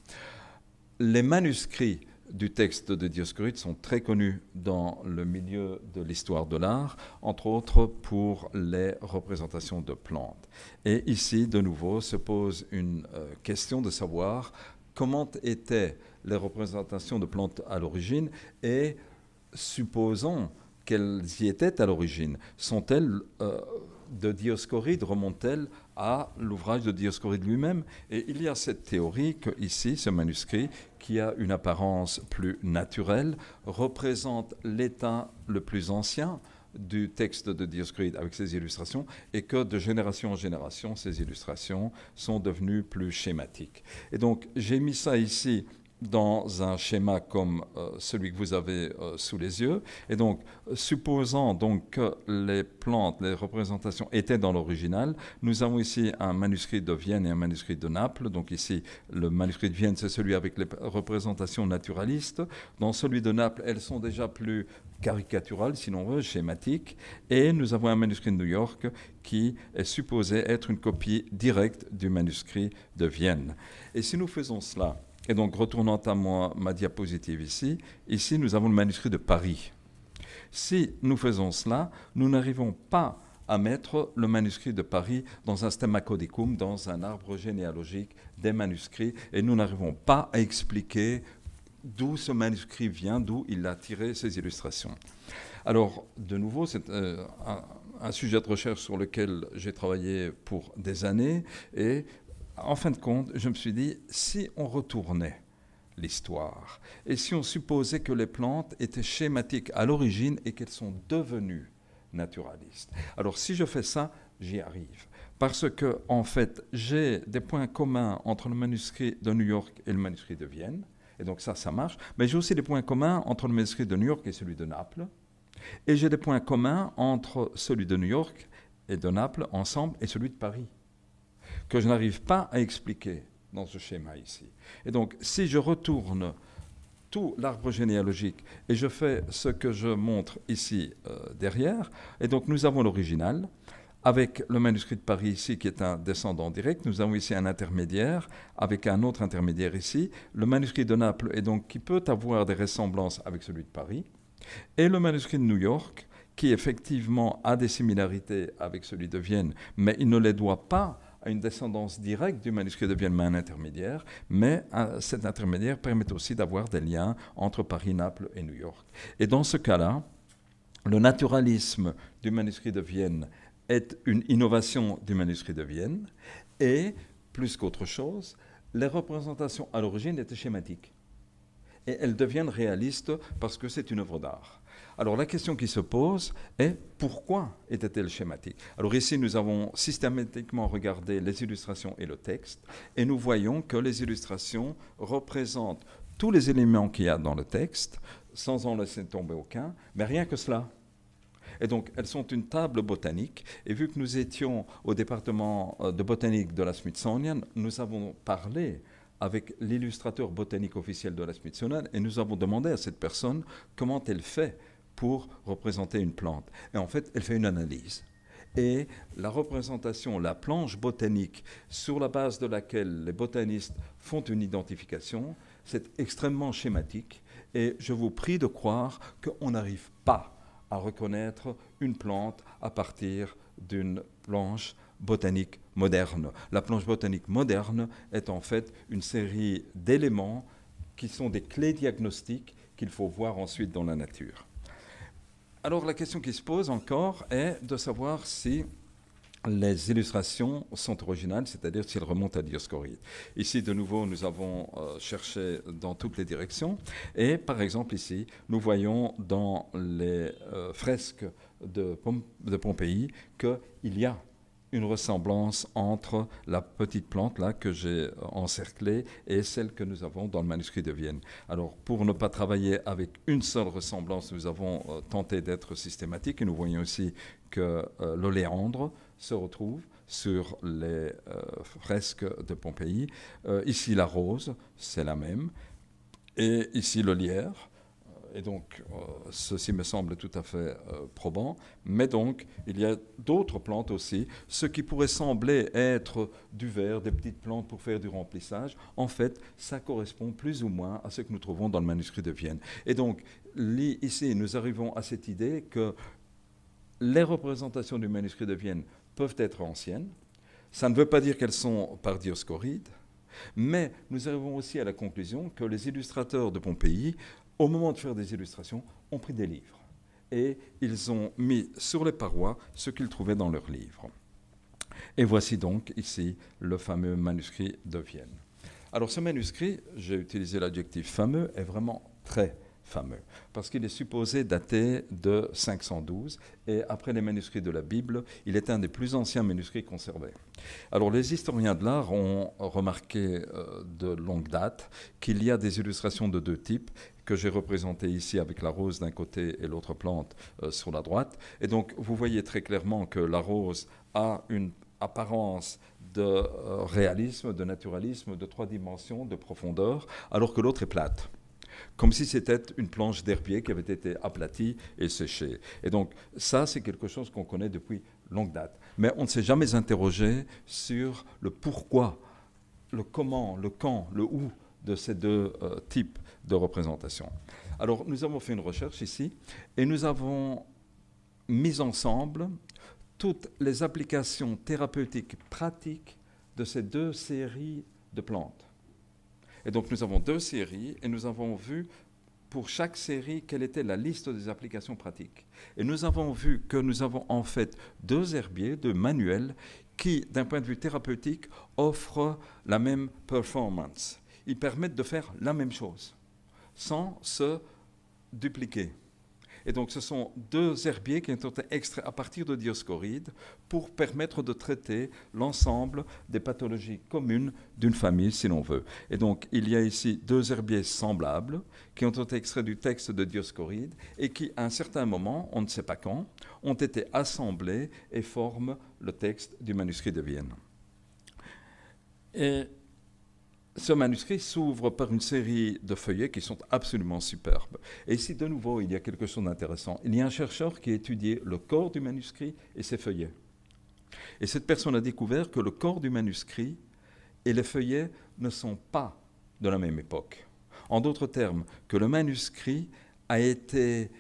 Les manuscrits du texte de Dioscoride sont très connus dans le milieu de l'histoire de l'art, entre autres pour les représentations de plantes. Et ici, de nouveau, se pose une question de savoir comment étaient les représentations de plantes à l'origine et supposons qu'elles y étaient à l'origine. Sont-elles de Dioscoride, remontent-elles à l'ouvrage de Dioscoride lui-même? Et il y a cette théorie que ici, ce manuscrit, qui a une apparence plus naturelle, représente l'état le plus ancien du texte de Dioscoride avec ses illustrations et que de génération en génération, ces illustrations sont devenues plus schématiques. Et donc, j'ai mis ça ici dans un schéma comme celui que vous avez sous les yeux. Et donc, supposant donc que les plantes, les représentations étaient dans l'original, nous avons ici un manuscrit de Vienne et un manuscrit de Naples. Donc ici, le manuscrit de Vienne, c'est celui avec les représentations naturalistes. Dans celui de Naples, elles sont déjà plus caricaturales, si l'on veut, schématiques. Et nous avons un manuscrit de New York qui est supposé être une copie directe du manuscrit de Vienne. Et si nous faisons cela, et donc, retournant à ma diapositive ici, nous avons le manuscrit de Paris. Si nous faisons cela, nous n'arrivons pas à mettre le manuscrit de Paris dans un stemma codicum, dans un arbre généalogique des manuscrits, et nous n'arrivons pas à expliquer d'où ce manuscrit vient, d'où il a tiré ses illustrations. Alors, de nouveau, c'est un sujet de recherche sur lequel j'ai travaillé pour des années, et en fin de compte, je me suis dit, si on retournait l'histoire, et si on supposait que les plantes étaient schématiques à l'origine et qu'elles sont devenues naturalistes. Alors si je fais ça, j'y arrive. Parce que, en fait, j'ai des points communs entre le manuscrit de New York et le manuscrit de Vienne, et donc ça marche, mais j'ai aussi des points communs entre le manuscrit de New York et celui de Naples, et j'ai des points communs entre celui de New York et de Naples ensemble et celui de Paris, que je n'arrive pas à expliquer dans ce schéma ici. Et donc, si je retourne tout l'arbre généalogique et je fais ce que je montre ici derrière, et donc nous avons l'original, avec le manuscrit de Paris ici, qui est un descendant direct. Nous avons ici un intermédiaire, avec un autre intermédiaire ici. Le manuscrit de Naples, et donc, qui peut avoir des ressemblances avec celui de Paris. Et le manuscrit de New York, qui effectivement a des similarités avec celui de Vienne, mais il ne les doit pas à une descendance directe du manuscrit de Vienne, mais un intermédiaire. Mais cet intermédiaire permet aussi d'avoir des liens entre Paris, Naples et New York. Et dans ce cas-là, le naturalisme du manuscrit de Vienne est une innovation du manuscrit de Vienne, et, plus qu'autre chose, les représentations à l'origine étaient schématiques. Et elles deviennent réalistes parce que c'est une œuvre d'art. Alors la question qui se pose est pourquoi était-elle schématique? Alors ici, nous avons systématiquement regardé les illustrations et le texte, et nous voyons que les illustrations représentent tous les éléments qu'il y a dans le texte, sans en laisser tomber aucun, mais rien que cela. Et donc, elles sont une table botanique, et vu que nous étions au département de botanique de la Smithsonian, nous avons parlé avec l'illustrateur botanique officiel de la Smithsonian, et nous avons demandé à cette personne comment elle fait pour représenter une plante. Et en fait, elle fait une analyse. Et la représentation, la planche botanique sur la base de laquelle les botanistes font une identification, c'est extrêmement schématique. Et je vous prie de croire qu'on n'arrive pas à reconnaître une plante à partir d'une planche botanique moderne. La planche botanique moderne est en fait une série d'éléments qui sont des clés diagnostiques qu'il faut voir ensuite dans la nature. Alors la question qui se pose encore est de savoir si les illustrations sont originales, c'est-à-dire si elles remontent à Dioscoride. Ici, de nouveau, nous avons cherché dans toutes les directions. Et par exemple, ici, nous voyons dans les fresques de Pompéi qu'il y a une ressemblance entre la petite plante là que j'ai encerclée et celle que nous avons dans le manuscrit de Vienne. Alors, pour ne pas travailler avec une seule ressemblance, nous avons tenté d'être systématiques, et nous voyons aussi que l'oléandre se retrouve sur les fresques de Pompéi. Ici, la rose, c'est la même. Et ici, le lierre. Et donc, ceci me semble tout à fait probant. Mais donc, il y a d'autres plantes aussi. Ce qui pourrait sembler être du verre, des petites plantes pour faire du remplissage, en fait, ça correspond plus ou moins à ce que nous trouvons dans le manuscrit de Vienne. Et donc, ici, nous arrivons à cette idée que les représentations du manuscrit de Vienne peuvent être anciennes. Ça ne veut pas dire qu'elles sont par Dioscoride, mais nous arrivons aussi à la conclusion que les illustrateurs de Pompéi, au moment de faire des illustrations, ont pris des livres. Et ils ont mis sur les parois ce qu'ils trouvaient dans leurs livres. Et voici donc ici le fameux manuscrit de Vienne. Alors ce manuscrit, j'ai utilisé l'adjectif fameux, est vraiment très fameux, parce qu'il est supposé dater de 512, et après les manuscrits de la Bible, il est un des plus anciens manuscrits conservés. Alors les historiens de l'art ont remarqué de longue date qu'il y a des illustrations de deux types, que j'ai représentées ici avec la rose d'un côté et l'autre plante sur la droite. Et donc vous voyez très clairement que la rose a une apparence de réalisme, de naturalisme, de 3 dimensions, de profondeur, alors que l'autre est plate, comme si c'était une planche d'herbier qui avait été aplatie et séchée. Et donc ça, c'est quelque chose qu'on connaît depuis longue date. Mais on ne s'est jamais interrogé sur le pourquoi, le comment, le quand, le où de ces deux types de représentation. Alors nous avons fait une recherche ici et nous avons mis ensemble toutes les applications thérapeutiques pratiques de ces deux séries de plantes. Et donc nous avons 2 séries et nous avons vu pour chaque série quelle était la liste des applications pratiques. Et nous avons vu que nous avons en fait 2 herbiers, 2 manuels qui, d'un point de vue thérapeutique, offrent la même performance. Ils permettent de faire la même chose sans se dupliquer. Et donc ce sont 2 herbiers qui ont été extraits à partir de Dioscoride pour permettre de traiter l'ensemble des pathologies communes d'une famille, si l'on veut. Et donc il y a ici 2 herbiers semblables qui ont été extraits du texte de Dioscoride et qui, à un certain moment, on ne sait pas quand, ont été assemblés et forment le texte du manuscrit de Vienne. Et ce manuscrit s'ouvre par une série de feuillets qui sont absolument superbes. Et ici, de nouveau, il y a quelque chose d'intéressant. Il y a un chercheur qui a étudié le corps du manuscrit et ses feuillets. Et cette personne a découvert que le corps du manuscrit et les feuillets ne sont pas de la même époque. En d'autres termes, que le manuscrit a été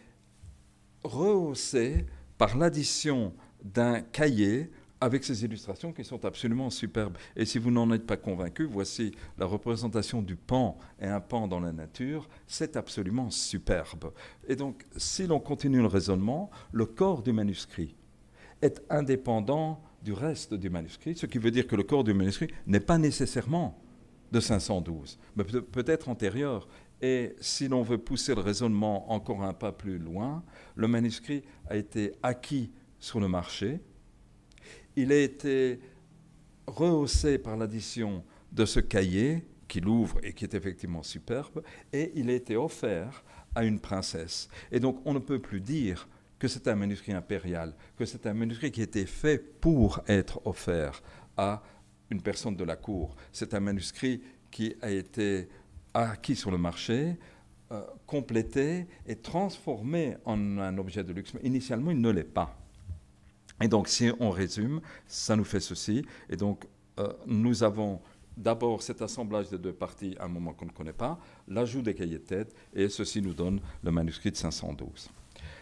rehaussé par l'addition d'un cahier avec ces illustrations qui sont absolument superbes. Et si vous n'en êtes pas convaincu, voici la représentation du pan et un pan dans la nature, c'est absolument superbe. Et donc, si l'on continue le raisonnement, le corps du manuscrit est indépendant du reste du manuscrit, ce qui veut dire que le corps du manuscrit n'est pas nécessairement de 512, mais peut-être antérieur. Et si l'on veut pousser le raisonnement encore un pas plus loin, le manuscrit a été acquis sur le marché. Il a été rehaussé par l'addition de ce cahier qu'il ouvre et qui est effectivement superbe, et il a été offert à une princesse. Et donc on ne peut plus dire que c'est un manuscrit impérial, que c'est un manuscrit qui a été fait pour être offert à une personne de la cour. C'est un manuscrit qui a été acquis sur le marché, complété et transformé en un objet de luxe. Mais initialement, il ne l'est pas. Et donc, si on résume, ça nous fait ceci. Et donc, nous avons d'abord cet assemblage de deux parties à un moment qu'on ne connaît pas, l'ajout des cahiers de tête, et ceci nous donne le manuscrit de 512.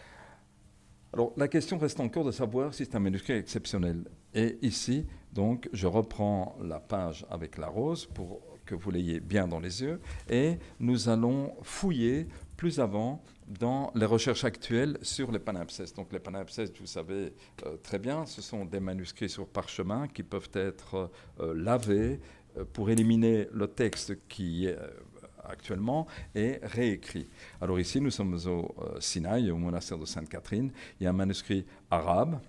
Alors, la question reste encore de savoir si c'est un manuscrit exceptionnel. Et ici, donc, je reprends la page avec la rose pour que vous l'ayez bien dans les yeux, et nous allons fouiller plus avant dans les recherches actuelles sur les palimpsestes. Donc les palimpsestes, vous savez très bien, ce sont des manuscrits sur parchemin qui peuvent être lavés pour éliminer le texte qui est actuellement et réécrit. Alors ici, nous sommes au Sinaï, au monastère de Sainte-Catherine. Il y a un manuscrit arabe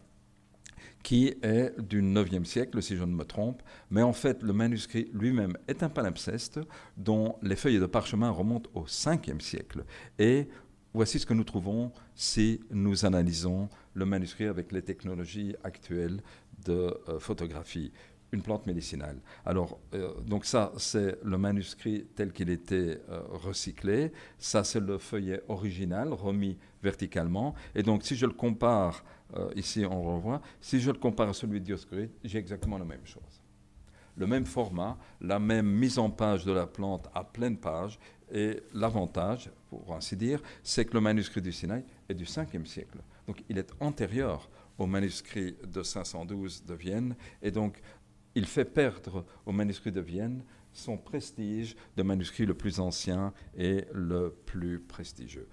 qui est du 9e siècle, si je ne me trompe, mais en fait, le manuscrit lui-même est un palimpseste dont les feuilles de parchemin remontent au 5e siècle. Et voici ce que nous trouvons si nous analysons le manuscrit avec les technologies actuelles de photographie. Une plante médicinale. Alors, donc ça, c'est le manuscrit tel qu'il était recyclé. Ça, c'est le feuillet original, remis verticalement. Et donc, si je le compare, ici on revoit, si je le compare à celui de Dioscoride, j'ai exactement la même chose. Le même format, la même mise en page de la plante à pleine page. Et l'avantage, pour ainsi dire, c'est que le manuscrit du Sinaï est du 5e siècle. Donc, il est antérieur au manuscrit de 512 de Vienne. Et donc, il fait perdre au manuscrit de Vienne son prestige de manuscrit le plus ancien et le plus prestigieux.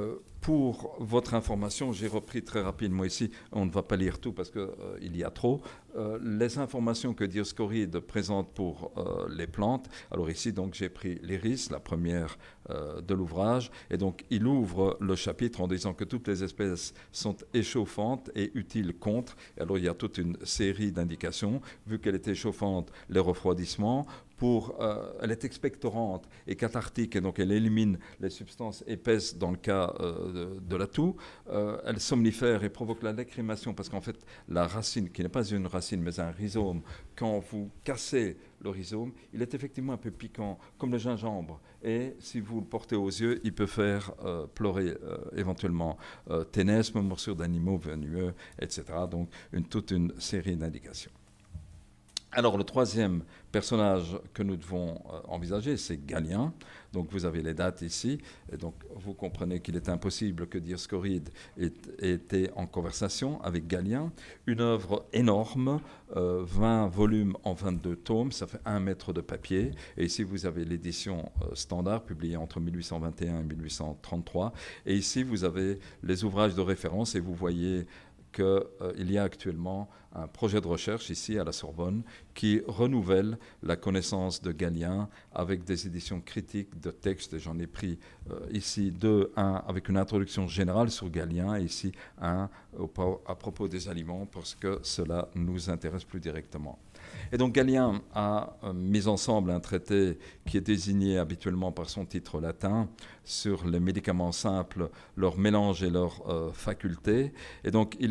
Pour votre information, j'ai repris très rapidement ici, on ne va pas lire tout parce qu'il y a trop, les informations que Dioscoride présente pour les plantes. Alors ici, donc, j'ai pris l'iris, la première de l'ouvrage, et donc il ouvre le chapitre en disant que toutes les espèces sont échauffantes et utiles contre. Et alors il y a toute une série d'indications, vu qu'elle est échauffante, les refroidissements, elle est expectorante et cathartique, et donc elle élimine les substances épaisses dans le cas de la toux. Elle somnifère et provoque la lacrymation, parce qu'en fait, la racine, qui n'est pas une racine mais un rhizome, quand vous cassez le rhizome, il est effectivement un peu piquant, comme le gingembre. Et si vous le portez aux yeux, il peut faire pleurer éventuellement ténesme, morsures d'animaux venimeux, etc. Donc toute une série d'indications. Alors, le troisième personnage que nous devons envisager, c'est Galien. Donc, vous avez les dates ici. Et donc, vous comprenez qu'il est impossible que Dioscoride était en conversation avec Galien. Une œuvre énorme, 20 volumes en 22 tomes, ça fait 1 mètre de papier. Et ici, vous avez l'édition standard, publiée entre 1821 et 1833. Et ici, vous avez les ouvrages de référence, et vous voyez qu'il y a actuellement un projet de recherche ici à la Sorbonne qui renouvelle la connaissance de Galien avec des éditions critiques de textes. Et j'en ai pris ici un avec une introduction générale sur Galien, et ici un à propos des aliments, parce que cela nous intéresse plus directement. Et donc Galien a mis ensemble un traité qui est désigné habituellement par son titre latin sur les médicaments simples, leur mélange et leurs facultés. Et donc il est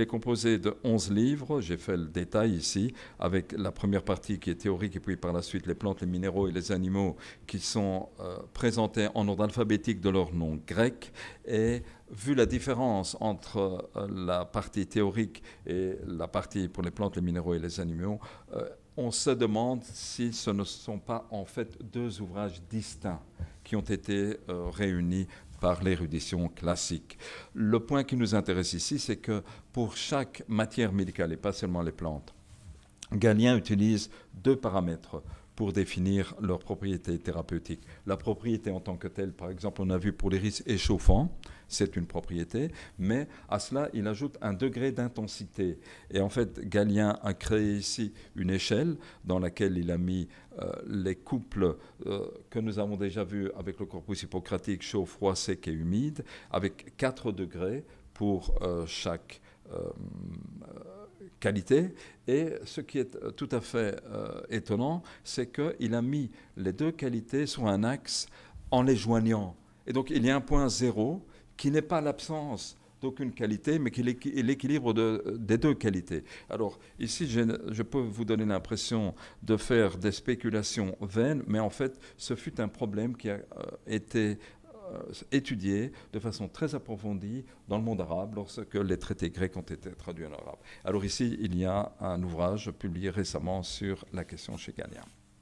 est composé de 11 livres. J'ai fait le détail ici, avec la première partie qui est théorique, et puis par la suite les plantes, les minéraux et les animaux qui sont présentés en ordre alphabétique de leur nom grec. Et vu la différence entre la partie théorique et la partie pour les plantes, les minéraux et les animaux, on se demande si ce ne sont pas en fait deux ouvrages distincts qui ont été réunis par l'érudition classique. Le point qui nous intéresse ici, c'est que pour chaque matière médicale, et pas seulement les plantes, Galien utilise deux paramètres pour définir leurs propriétés thérapeutiques. La propriété en tant que telle, par exemple, on a vu pour l'iris échauffant, c'est une propriété, mais à cela, il ajoute un degré d'intensité. Et en fait, Galien a créé ici une échelle dans laquelle il a mis les couples que nous avons déjà vus avec le corpus hippocratique, chaud, froid, sec et humide, avec 4 degrés pour chaque qualité. Et ce qui est tout à fait étonnant, c'est qu'il a mis les deux qualités sur un axe en les joignant. Et donc, il y a un point zéro qui n'est pas l'absence d'aucune qualité, mais qui est l'équilibre des deux qualités. Alors, ici, je peux vous donner l'impression de faire des spéculations vaines, mais en fait, ce fut un problème qui a été étudié de façon très approfondie dans le monde arabe lorsque les traités grecs ont été traduits en arabe. Alors ici, il y a un ouvrage publié récemment sur la question chez Galien.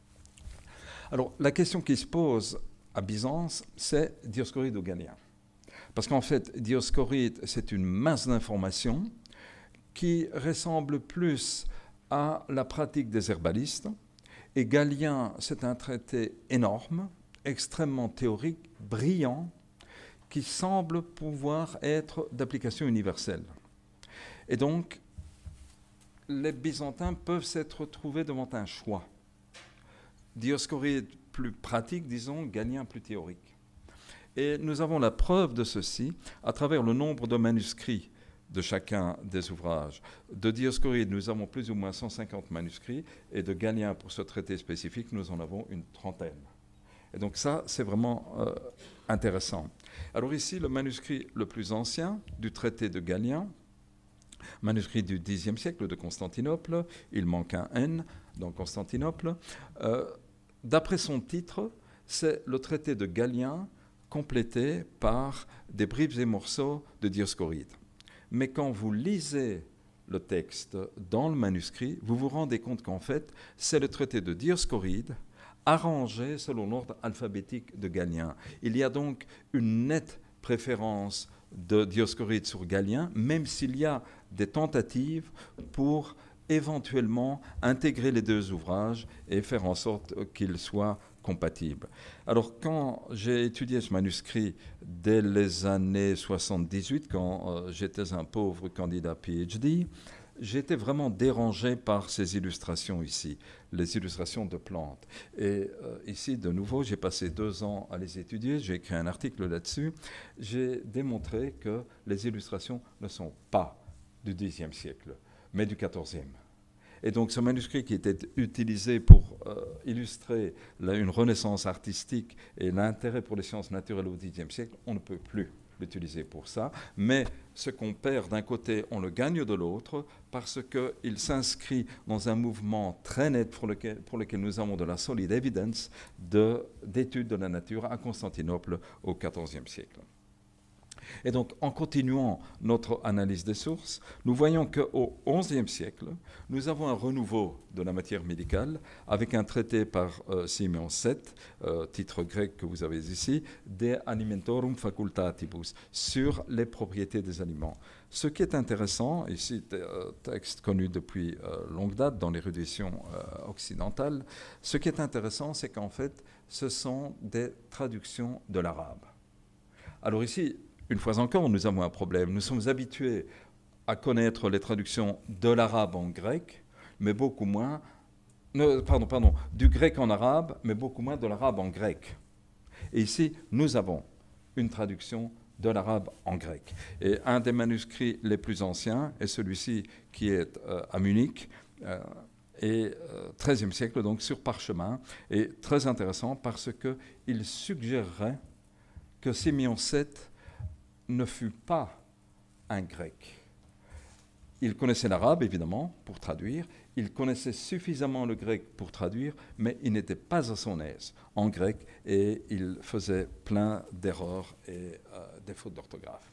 Alors, la question qui se pose à Byzance, c'est Dioscoride ou Galien. Parce qu'en fait, Dioscoride, c'est une masse d'informations qui ressemble plus à la pratique des herbalistes. Et Galien, c'est un traité énorme, extrêmement théorique, brillant, qui semble pouvoir être d'application universelle. Et donc, les Byzantins peuvent s'être retrouvés devant un choix. Dioscoride plus pratique, disons, Galien plus théorique. Et nous avons la preuve de ceci à travers le nombre de manuscrits de chacun des ouvrages. De Dioscoride, nous avons plus ou moins 150 manuscrits, et de Galien, pour ce traité spécifique, nous en avons une trentaine. Et donc ça, c'est vraiment intéressant. Alors ici, le manuscrit le plus ancien du traité de Galien, manuscrit du Xe siècle de Constantinople, il manque un N dans Constantinople. D'après son titre, c'est le traité de Galien complété par des bribes et morceaux de Dioscoride. Mais quand vous lisez le texte dans le manuscrit, vous vous rendez compte qu'en fait, c'est le traité de Dioscoride arrangé selon l'ordre alphabétique de Galien. Il y a donc une nette préférence de Dioscoride sur Galien, même s'il y a des tentatives pour éventuellement intégrer les deux ouvrages et faire en sorte qu'ils soient compatibles. Alors, quand j'ai étudié ce manuscrit dès les années 78, quand j'étais un pauvre candidat PhD, j'étais vraiment dérangé par ces illustrations ici, les illustrations de plantes. Et ici, de nouveau, j'ai passé 2 ans à les étudier, j'ai écrit un article là-dessus. J'ai démontré que les illustrations ne sont pas du Xe siècle, mais du XIVe. Et donc ce manuscrit qui était utilisé pour illustrer une renaissance artistique et l'intérêt pour les sciences naturelles au Xe siècle, on ne peut plus l'utiliser pour ça. Mais ce qu'on perd d'un côté, on le gagne de l'autre, parce qu'il s'inscrit dans un mouvement très net pour lequel nous avons de la solide evidence d'études de la nature à Constantinople au XIVe siècle. Et donc, en continuant notre analyse des sources, nous voyons qu'au XIe siècle, nous avons un renouveau de la matière médicale avec un traité par Simeon VII, titre grec que vous avez ici, De Alimentorum Facultatibus, sur les propriétés des aliments. Ce qui est intéressant, ici, texte connu depuis longue date dans l'érudition occidentale, ce qui est intéressant, c'est qu'en fait, ce sont des traductions de l'arabe. Alors ici, une fois encore, nous avons un problème. Nous sommes habitués à connaître les traductions de l'arabe en grec, mais beaucoup moins, du grec en arabe, mais beaucoup moins de l'arabe en grec. Et ici, nous avons une traduction de l'arabe en grec. Et un des manuscrits les plus anciens est celui-ci qui est à Munich, et XIIIe siècle, donc sur parchemin, et très intéressant parce qu'il suggérerait que Simeon VII ne fut pas un grec. Il connaissait l'arabe, évidemment, pour traduire. Il connaissait suffisamment le grec pour traduire, mais il n'était pas à son aise en grec et il faisait plein d'erreurs et des fautes d'orthographe.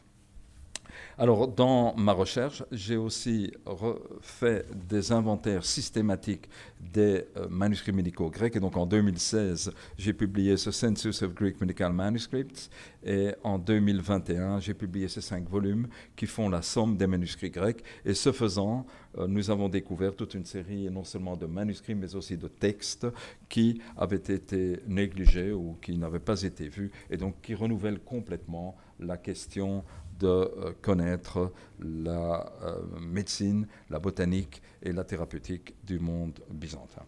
Alors, dans ma recherche, j'ai aussi fait des inventaires systématiques des manuscrits médicaux grecs. Et donc, en 2016, j'ai publié ce Census of Greek Medical Manuscripts. Et en 2021, j'ai publié ces 5 volumes qui font la somme des manuscrits grecs. Et ce faisant, nous avons découvert toute une série non seulement de manuscrits, mais aussi de textes qui avaient été négligés ou qui n'avaient pas été vus, et donc qui renouvellent complètement la question de connaître la médecine, la botanique et la thérapeutique du monde byzantin.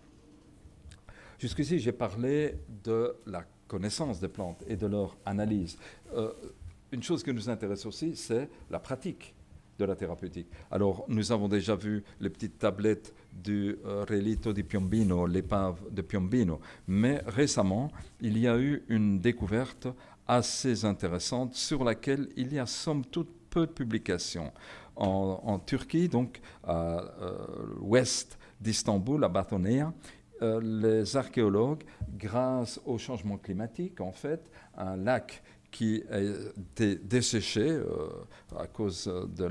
Jusqu'ici, j'ai parlé de la connaissance des plantes et de leur analyse. Une chose qui nous intéresse aussi, c'est la pratique de la thérapeutique. Alors, nous avons déjà vu les petites tablettes du Relitto di Piombino, l'épave de Piombino, mais récemment, il y a eu une découverte assez intéressante sur laquelle il y a somme toute peu de publications. En Turquie, donc à l'ouest d'Istanbul, à Batonéa, les archéologues, grâce au changement climatique, en fait, un lac qui a été desséché à cause de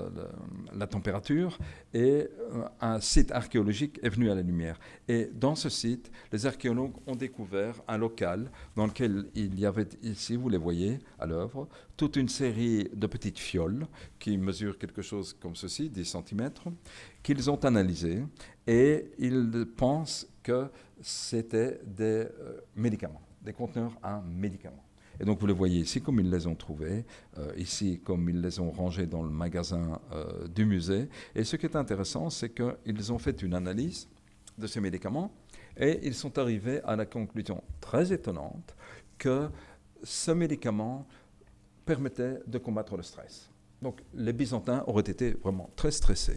la température, et un site archéologique est venu à la lumière. Et dans ce site, les archéologues ont découvert un local dans lequel il y avait, ici vous les voyez à l'œuvre, toute une série de petites fioles qui mesurent quelque chose comme ceci, 10 cm, qu'ils ont analysées, et ils pensent que c'était des médicaments, des conteneurs à médicaments. Et donc vous les voyez ici comme ils les ont trouvés, ici comme ils les ont rangés dans le magasin du musée. Et ce qui est intéressant, c'est qu'ils ont fait une analyse de ces médicaments et ils sont arrivés à la conclusion très étonnante que ce médicament permettait de combattre le stress. Donc les Byzantins auraient été vraiment très stressés.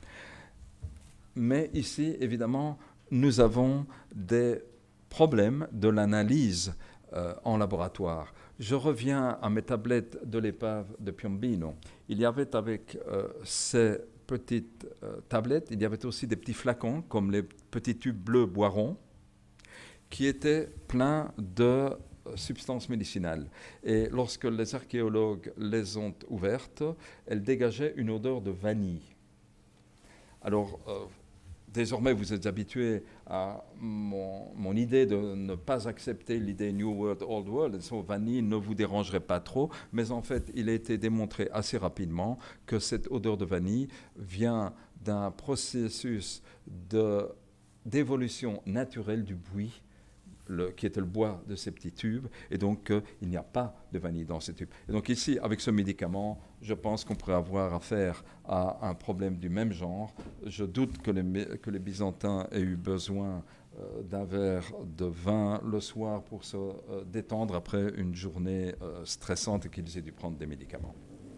Mais ici, évidemment, nous avons des problèmes de l'analyse en laboratoire. Je reviens à mes tablettes de l'épave de Piombino. Il y avait avec ces petites tablettes, il y avait aussi des petits flacons, comme les petits tubes bleus boiron, qui étaient pleins de substances médicinales. Et lorsque les archéologues les ont ouvertes, elles dégageaient une odeur de vanille. Alors, désormais, vous êtes habitués à mon idée de ne pas accepter l'idée New World, Old World, et so vanille ne vous dérangerait pas trop, mais en fait, il a été démontré assez rapidement que cette odeur de vanille vient d'un processus d'évolution naturelle du buis, qui était le bois de ces petits tubes, et donc il n'y a pas de vanille dans ces tubes. Et donc ici, avec ce médicament, je pense qu'on pourrait avoir affaire à un problème du même genre. Je doute que les Byzantins aient eu besoin d'un verre de vin le soir pour se détendre après une journée stressante et qu'ils aient dû prendre des médicaments.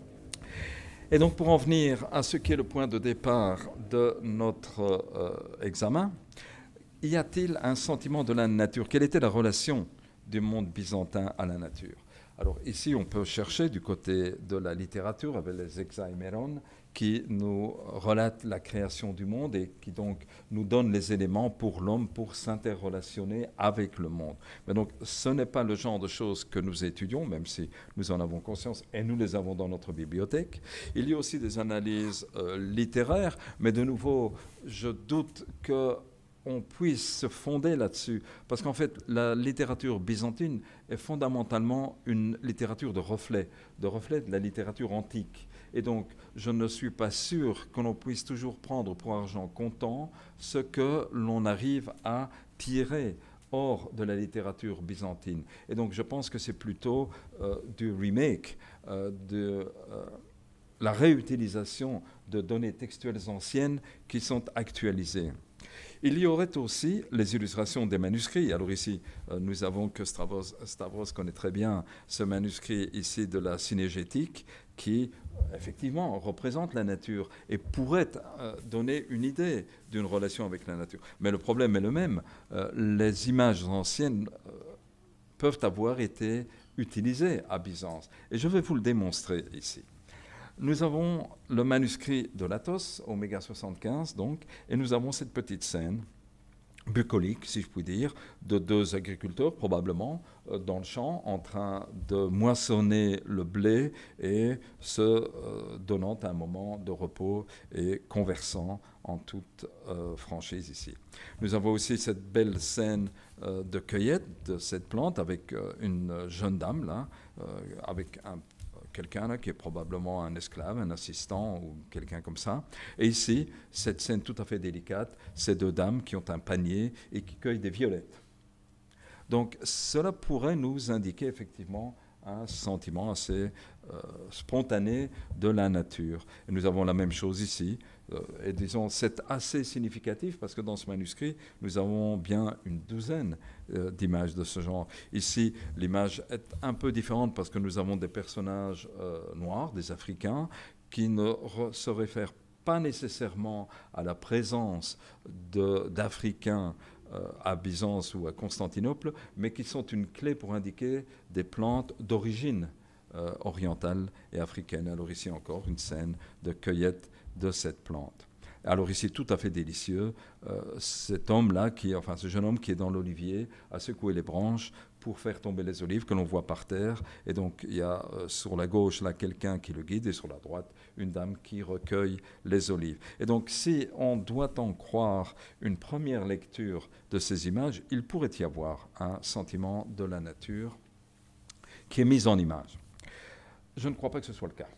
Et donc pour en venir à ce qui est le point de départ de notre examen, y a-t-il un sentiment de la nature? Quelle était la relation du monde byzantin à la nature? Alors ici, on peut chercher du côté de la littérature avec les Hexaémeron qui nous relatent la création du monde et qui donc nous donnent les éléments pour l'homme pour s'interrelationner avec le monde. Mais donc ce n'est pas le genre de choses que nous étudions, même si nous en avons conscience et nous les avons dans notre bibliothèque. Il y a aussi des analyses littéraires, mais de nouveau, je doute qu'on puisse se fonder là-dessus, parce qu'en fait, la littérature byzantine est fondamentalement une littérature de reflet de la littérature antique. Et donc, je ne suis pas sûr que l'on puisse toujours prendre pour argent comptant ce que l'on arrive à tirer hors de la littérature byzantine. Et donc, je pense que c'est plutôt du remake, la réutilisation de données textuelles anciennes qui sont actualisées. Il y aurait aussi les illustrations des manuscrits. Alors ici, nous avons que Stavros connaît très bien ce manuscrit ici de la synégétique qui, effectivement, représente la nature et pourrait donner une idée d'une relation avec la nature. Mais le problème est le même. Les images anciennes peuvent avoir été utilisées à Byzance. Et je vais vous le démontrer ici. Nous avons le manuscrit de l'Athos, Oméga 75, donc, et nous avons cette petite scène bucolique, si je puis dire, de deux agriculteurs, probablement, dans le champ, en train de moissonner le blé et se donnant un moment de repos et conversant en toute franchise ici. Nous avons aussi cette belle scène de cueillette de cette plante avec une jeune dame, là, avec quelqu'un qui est probablement un esclave, un assistant ou quelqu'un comme ça. Et ici, cette scène tout à fait délicate, ces deux dames qui ont un panier et qui cueillent des violettes. Donc cela pourrait nous indiquer effectivement un sentiment assez spontané de la nature. Et nous avons la même chose ici. Et disons, c'est assez significatif parce que dans ce manuscrit, nous avons bien une douzaine d'images de ce genre. Ici, l'image est un peu différente parce que nous avons des personnages noirs, des Africains, qui ne se réfèrent pas nécessairement à la présence d'Africains à Byzance ou à Constantinople, mais qui sont une clé pour indiquer des plantes d'origine orientale et africaine. Alors ici encore, une scène de cueillette de cette plante. Alors ici, tout à fait délicieux, cet homme-là, enfin ce jeune homme qui est dans l'olivier, a secoué les branches pour faire tomber les olives que l'on voit par terre. Et donc il y a sur la gauche là quelqu'un qui le guide et sur la droite une dame qui recueille les olives. Et donc si on doit en croire une première lecture de ces images, il pourrait y avoir un sentiment de la nature qui est mis en image. Je ne crois pas que ce soit le cas.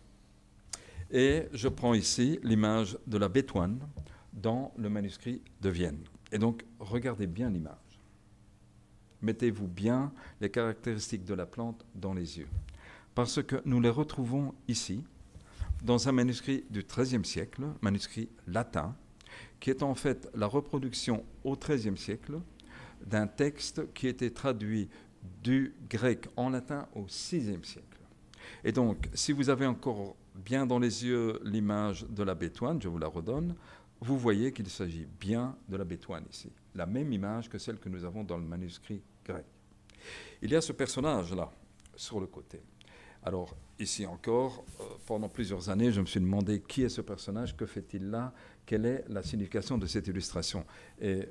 Et je prends ici l'image de la bétoine dans le manuscrit de Vienne. Et donc, regardez bien l'image. Mettez-vous bien les caractéristiques de la plante dans les yeux. Parce que nous les retrouvons ici, dans un manuscrit du XIIIe siècle, manuscrit latin, qui est en fait la reproduction au XIIIe siècle d'un texte qui était traduit du grec en latin au VIe siècle. Et donc, si vous avez encore bien dans les yeux l'image de la bétoine, je vous la redonne, vous voyez qu'il s'agit bien de la bétoine ici. La même image que celle que nous avons dans le manuscrit grec. Il y a ce personnage-là, sur le côté. Alors, ici encore, pendant plusieurs années, je me suis demandé qui est ce personnage, que fait-il là, quelle est la signification de cette illustration. Et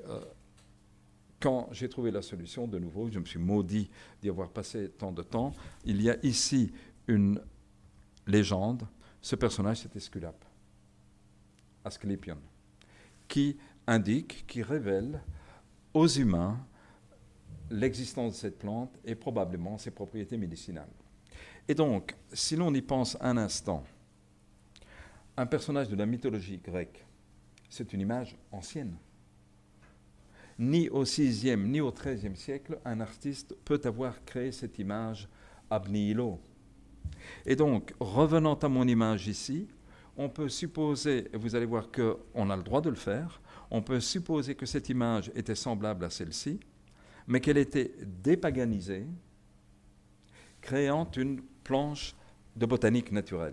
quand j'ai trouvé la solution, de nouveau, je me suis maudit d'y avoir passé tant de temps. Il y a ici une légende. Ce personnage, c'est Esculape, Asclépion, qui indique, qui révèle aux humains l'existence de cette plante et probablement ses propriétés médicinales. Et donc, si l'on y pense un instant, un personnage de la mythologie grecque, c'est une image ancienne. Ni au VIe ni au XIIIe siècle, un artiste peut avoir créé cette image ab nihilo. Et donc, revenant à mon image ici, on peut supposer, et vous allez voir qu'on a le droit de le faire, on peut supposer que cette image était semblable à celle-ci, mais qu'elle était dépaganisée, créant une planche de botanique naturelle.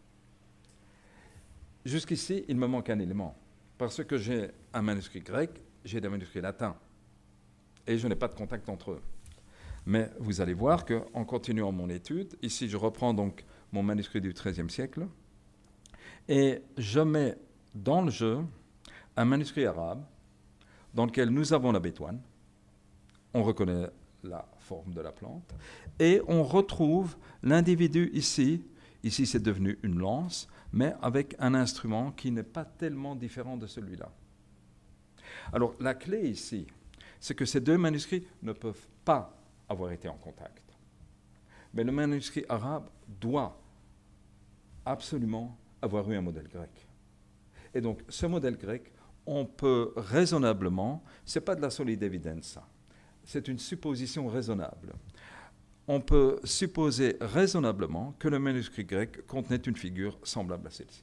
Jusqu'ici, il me manque un élément, parce que j'ai un manuscrit grec, j'ai des manuscrits latins, et je n'ai pas de contact entre eux. Mais vous allez voir qu'en continuant mon étude, ici je reprends donc mon manuscrit du XIIIe siècle, et je mets dans le jeu un manuscrit arabe dans lequel nous avons la bétoine, on reconnaît la forme de la plante, et on retrouve l'individu ici c'est devenu une lance, mais avec un instrument qui n'est pas tellement différent de celui-là. Alors la clé ici, c'est que ces deux manuscrits ne peuvent pas avoir été en contact. Mais le manuscrit arabe doit absolument avoir eu un modèle grec. Et donc, ce modèle grec, on peut raisonnablement, ce n'est pas de la solide évidence, ça, c'est une supposition raisonnable. On peut supposer raisonnablement que le manuscrit grec contenait une figure semblable à celle-ci.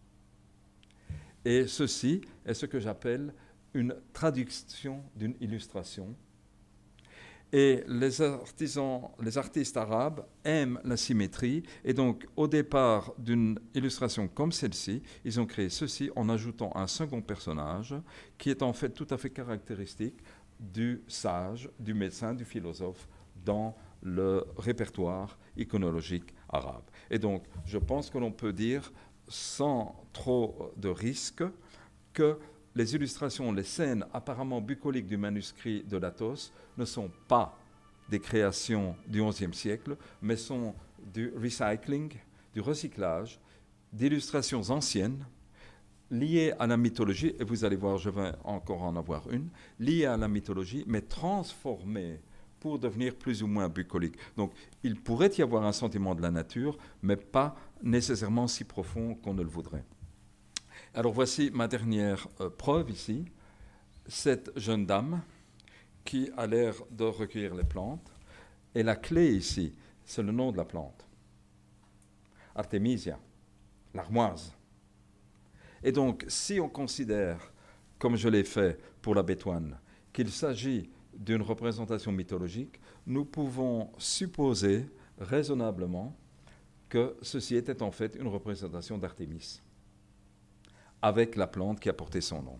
Et ceci est ce que j'appelle une traduction d'une illustration. Et les artistes arabes aiment la symétrie, et donc au départ d'une illustration comme celle-ci, ils ont créé ceci en ajoutant un second personnage qui est en fait tout à fait caractéristique du sage, du médecin, du philosophe dans le répertoire iconologique arabe. Et donc, je pense que l'on peut dire, sans trop de risque, que les illustrations, les scènes apparemment bucoliques du manuscrit de l'Athos ne sont pas des créations du XIe siècle, mais sont du recycling, du recyclage, d'illustrations anciennes, liées à la mythologie, et vous allez voir, je vais encore en avoir une, liées à la mythologie, mais transformées pour devenir plus ou moins bucoliques. Donc, il pourrait y avoir un sentiment de la nature, mais pas nécessairement si profond qu'on ne le voudrait. Alors, voici ma dernière preuve ici. Cette jeune dame qui a l'air de recueillir les plantes, et la clé ici, c'est le nom de la plante. Artemisia, l'armoise. Et donc, si on considère, comme je l'ai fait pour la bétoine, qu'il s'agit d'une représentation mythologique, nous pouvons supposer raisonnablement que ceci était en fait une représentation d'Artémis, avec la plante qui a porté son nom.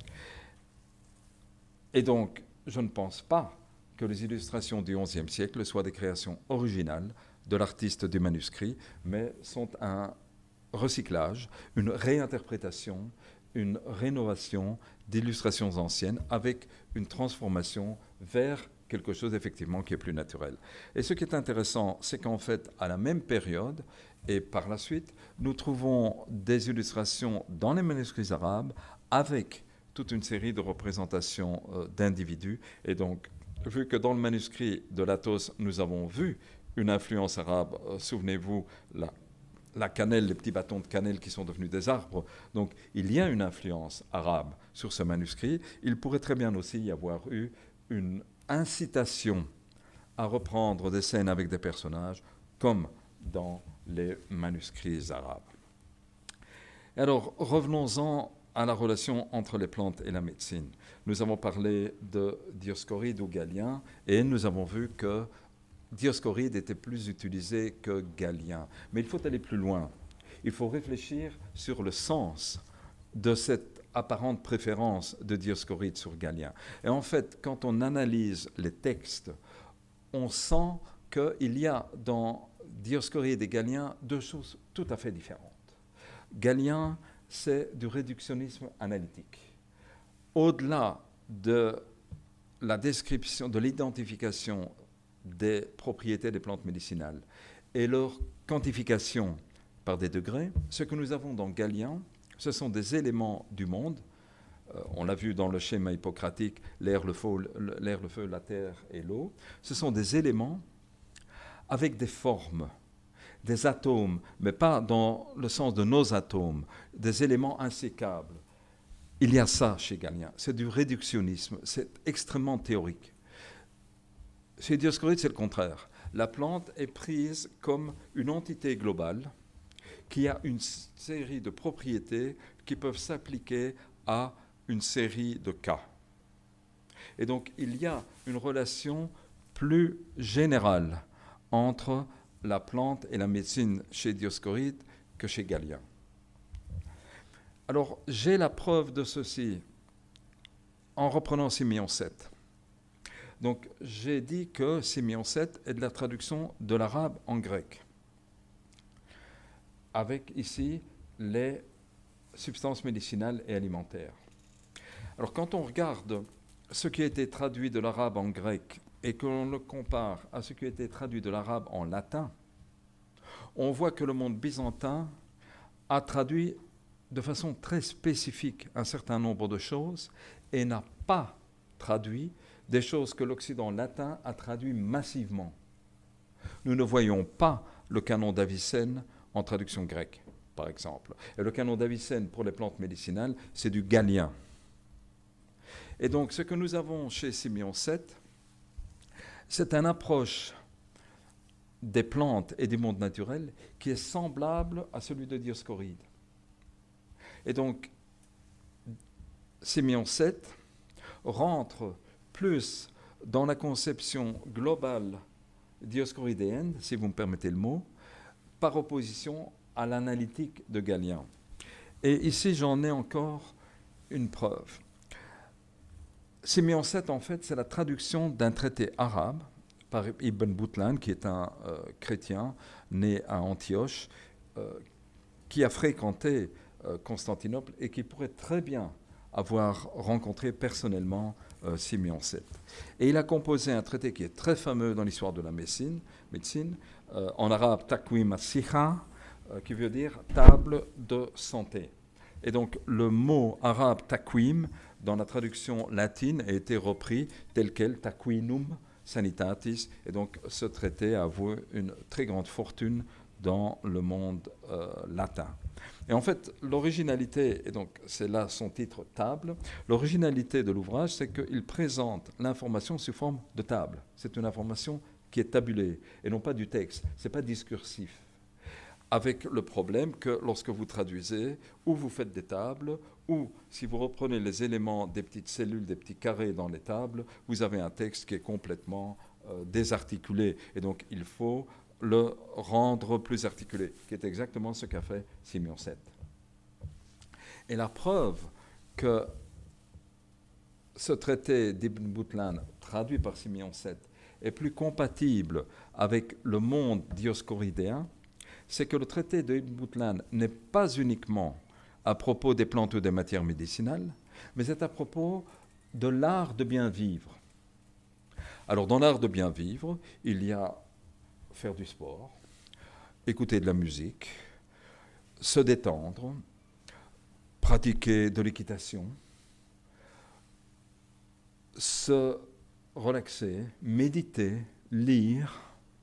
Et donc, je ne pense pas que les illustrations du XIe siècle soient des créations originales de l'artiste du manuscrit, mais sont un recyclage, une réinterprétation, une rénovation d'illustrations anciennes avec une transformation vers quelque chose effectivement qui est plus naturel. Et ce qui est intéressant, c'est qu'en fait, à la même période, et par la suite, nous trouvons des illustrations dans les manuscrits arabes avec toute une série de représentations d'individus. Et donc, vu que dans le manuscrit de l'Athos, nous avons vu une influence arabe, souvenez-vous, la cannelle, les petits bâtons de cannelle qui sont devenus des arbres. Donc, il y a une influence arabe sur ce manuscrit. Il pourrait très bien aussi y avoir eu une incitation à reprendre des scènes avec des personnages, comme dans les manuscrits arabes. Alors, revenons-en à la relation entre les plantes et la médecine. Nous avons parlé de Dioscoride ou Galien, et nous avons vu que Dioscoride était plus utilisé que Galien. Mais il faut aller plus loin. Il faut réfléchir sur le sens de cette apparente préférence de Dioscoride sur Galien. Et en fait, quand on analyse les textes, on sent qu'il y a dans Dioscoride et Galien deux choses tout à fait différentes. Galien, c'est du réductionnisme analytique. Au-delà de la description, de l'identification des propriétés des plantes médicinales et leur quantification par des degrés, ce que nous avons dans Galien, ce sont des éléments du monde. On l'a vu dans le schéma hippocratique, l'air, le feu, la terre et l'eau. Ce sont des éléments avec des formes, des atomes, mais pas dans le sens de nos atomes, des éléments insécables. Il y a ça chez Galien, c'est du réductionnisme, c'est extrêmement théorique. Chez Dioscoride, c'est le contraire. La plante est prise comme une entité globale qui a une série de propriétés qui peuvent s'appliquer à une série de cas. Et donc, il y a une relation plus générale entre la plante et la médecine chez Dioscoride que chez Galien. Alors, j'ai la preuve de ceci en reprenant Siméon 7. Donc, j'ai dit que Siméon 7 est de la traduction de l'arabe en grec, avec ici les substances médicinales et alimentaires. Alors, quand on regarde ce qui a été traduit de l'arabe en grec et que l'on le compare à ce qui a été traduit de l'arabe en latin, on voit que le monde byzantin a traduit de façon très spécifique un certain nombre de choses et n'a pas traduit des choses que l'Occident latin a traduit massivement. Nous ne voyons pas le canon d'Avicenne en traduction grecque, par exemple. Et le canon d'Avicenne pour les plantes médicinales, c'est du galien. Et donc, ce que nous avons chez Siméon 7, c'est une approche des plantes et du monde naturel qui est semblable à celui de Dioscoride. Et donc, Siméon 7 rentre plus dans la conception globale dioscoridéenne, si vous me permettez le mot, par opposition à l'analytique de Galien. Et ici, j'en ai encore une preuve. Siméon 7, en fait, c'est la traduction d'un traité arabe par Ibn Boutlan, qui est un chrétien né à Antioche, qui a fréquenté Constantinople et qui pourrait très bien avoir rencontré personnellement Simeon VII. Et il a composé un traité qui est très fameux dans l'histoire de la médecine, en arabe Taqwim as-Sikha, qui veut dire table de santé. Et donc le mot arabe Taqwim, dans la traduction latine, a été repris tel quel, Taqwinum Sanitatis, et donc ce traité a valu une très grande fortune dans le monde latin. Et en fait, l'originalité, et donc c'est là son titre table, l'originalité de l'ouvrage, c'est qu'il présente l'information sous forme de table. C'est une information qui est tabulée, et non pas du texte, ce n'est pas discursif. Avec le problème que lorsque vous traduisez, ou vous faites des tables, ou si vous reprenez les éléments des petites cellules, des petits carrés dans les tables, vous avez un texte qui est complètement désarticulé. Et donc il faut le rendre plus articulé, qui est exactement ce qu'a fait Simeon VII. Et la preuve que ce traité d'Ibn Boutlan, traduit par Simeon VII, est plus compatible avec le monde dioscoridéen, c'est que le traité d'Ibn Boutlan n'est pas uniquement à propos des plantes ou des matières médicinales, mais c'est à propos de l'art de bien vivre. Alors, dans l'art de bien vivre, il y a faire du sport, écouter de la musique, se détendre, pratiquer de l'équitation, se relaxer, méditer, lire,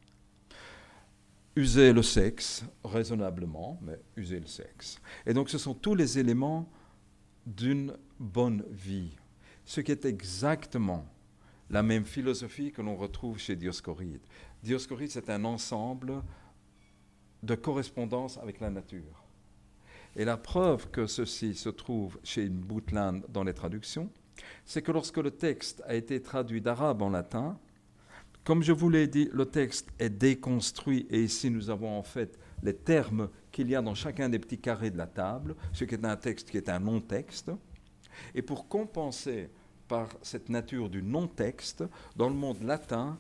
user le sexe, raisonnablement, mais user le sexe. Et donc ce sont tous les éléments d'une bonne vie, ce qui est exactement la même philosophie que l'on retrouve chez Dioscoride. Dioscoride, c'est un ensemble de correspondance avec la nature. Et la preuve que ceci se trouve chez Ibn Boutlan dans les traductions, c'est que lorsque le texte a été traduit d'arabe en latin, comme je vous l'ai dit, le texte est déconstruit et ici nous avons en fait les termes qu'il y a dans chacun des petits carrés de la table, ce qui est un texte qui est un non-texte. Et pour compenser par cette nature du non-texte, dans le monde latin,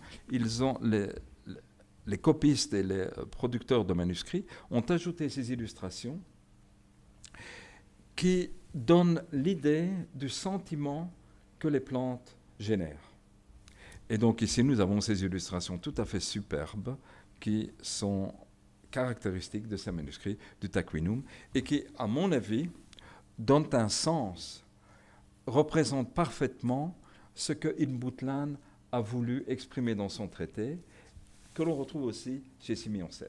les copistes et les producteurs de manuscrits ont ajouté ces illustrations qui donnent l'idée du sentiment que les plantes génèrent. Et donc ici, nous avons ces illustrations tout à fait superbes qui sont caractéristiques de ces manuscrits du Taqwinum et qui, à mon avis, donnent un sens, représentent parfaitement ce que Ibn Boutlan a voulu exprimer dans son traité, que l'on retrouve aussi chez Simeon VII.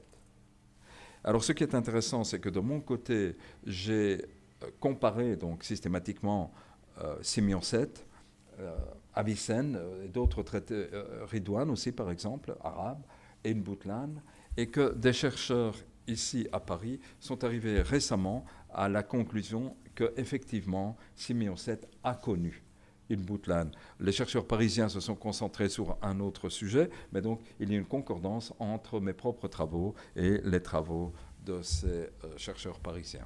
Alors ce qui est intéressant, c'est que de mon côté, j'ai comparé donc systématiquement Simeon VII, Avicenne et d'autres traités, Ridwan aussi par exemple, arabe, et Ibn Boutlan, et que des chercheurs ici à Paris sont arrivés récemment à la conclusion qu'effectivement Simeon VII a connu Ibn Boutlan. Les chercheurs parisiens se sont concentrés sur un autre sujet, mais donc il y a une concordance entre mes propres travaux et les travaux de ces chercheurs parisiens.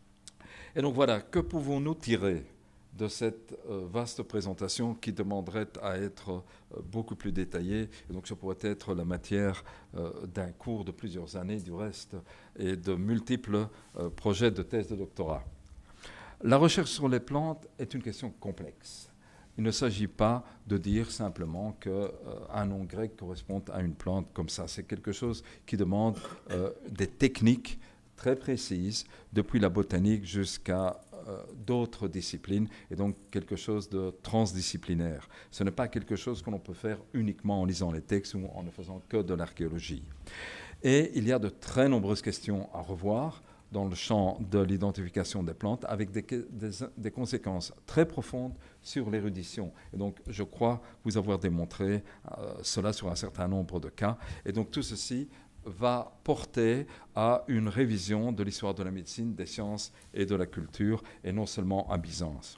Et donc voilà, que pouvons-nous tirer de cette vaste présentation qui demanderait à être beaucoup plus détaillée. Et donc, ça pourrait être la matière d'un cours de plusieurs années, du reste, et de multiples projets de thèse de doctorat. La recherche sur les plantes est une question complexe. Il ne s'agit pas de dire simplement qu'un nom grec correspond à une plante comme ça. C'est quelque chose qui demande des techniques très précises, depuis la botanique jusqu'à d'autres disciplines, et donc quelque chose de transdisciplinaire. Ce n'est pas quelque chose que l'on peut faire uniquement en lisant les textes ou en ne faisant que de l'archéologie. Et il y a de très nombreuses questions à revoir dans le champ de l'identification des plantes, avec des conséquences très profondes sur l'érudition. Et donc, je crois vous avoir démontré cela sur un certain nombre de cas. Et donc, tout ceci va porter à une révision de l'histoire de la médecine, des sciences et de la culture, et non seulement à Byzance.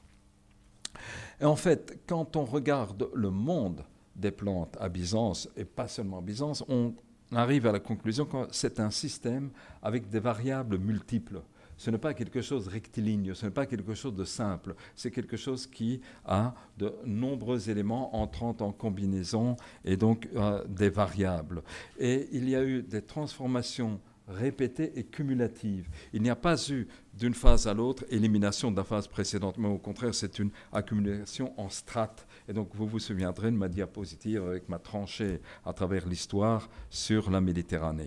Et en fait, quand on regarde le monde des plantes à Byzance, et pas seulement à Byzance, on arrive à la conclusion que c'est un système avec des variables multiples. ce n'est pas quelque chose de rectiligne, ce n'est pas quelque chose de simple, c'est quelque chose qui a de nombreux éléments entrant en combinaison et donc des variables. Et il y a eu des transformations répétée et cumulative. Il n'y a pas eu d'une phase à l'autre élimination de la phase précédente, mais au contraire, c'est une accumulation en strates. Et donc, vous vous souviendrez de ma diapositive avec ma tranchée à travers l'histoire sur la Méditerranée.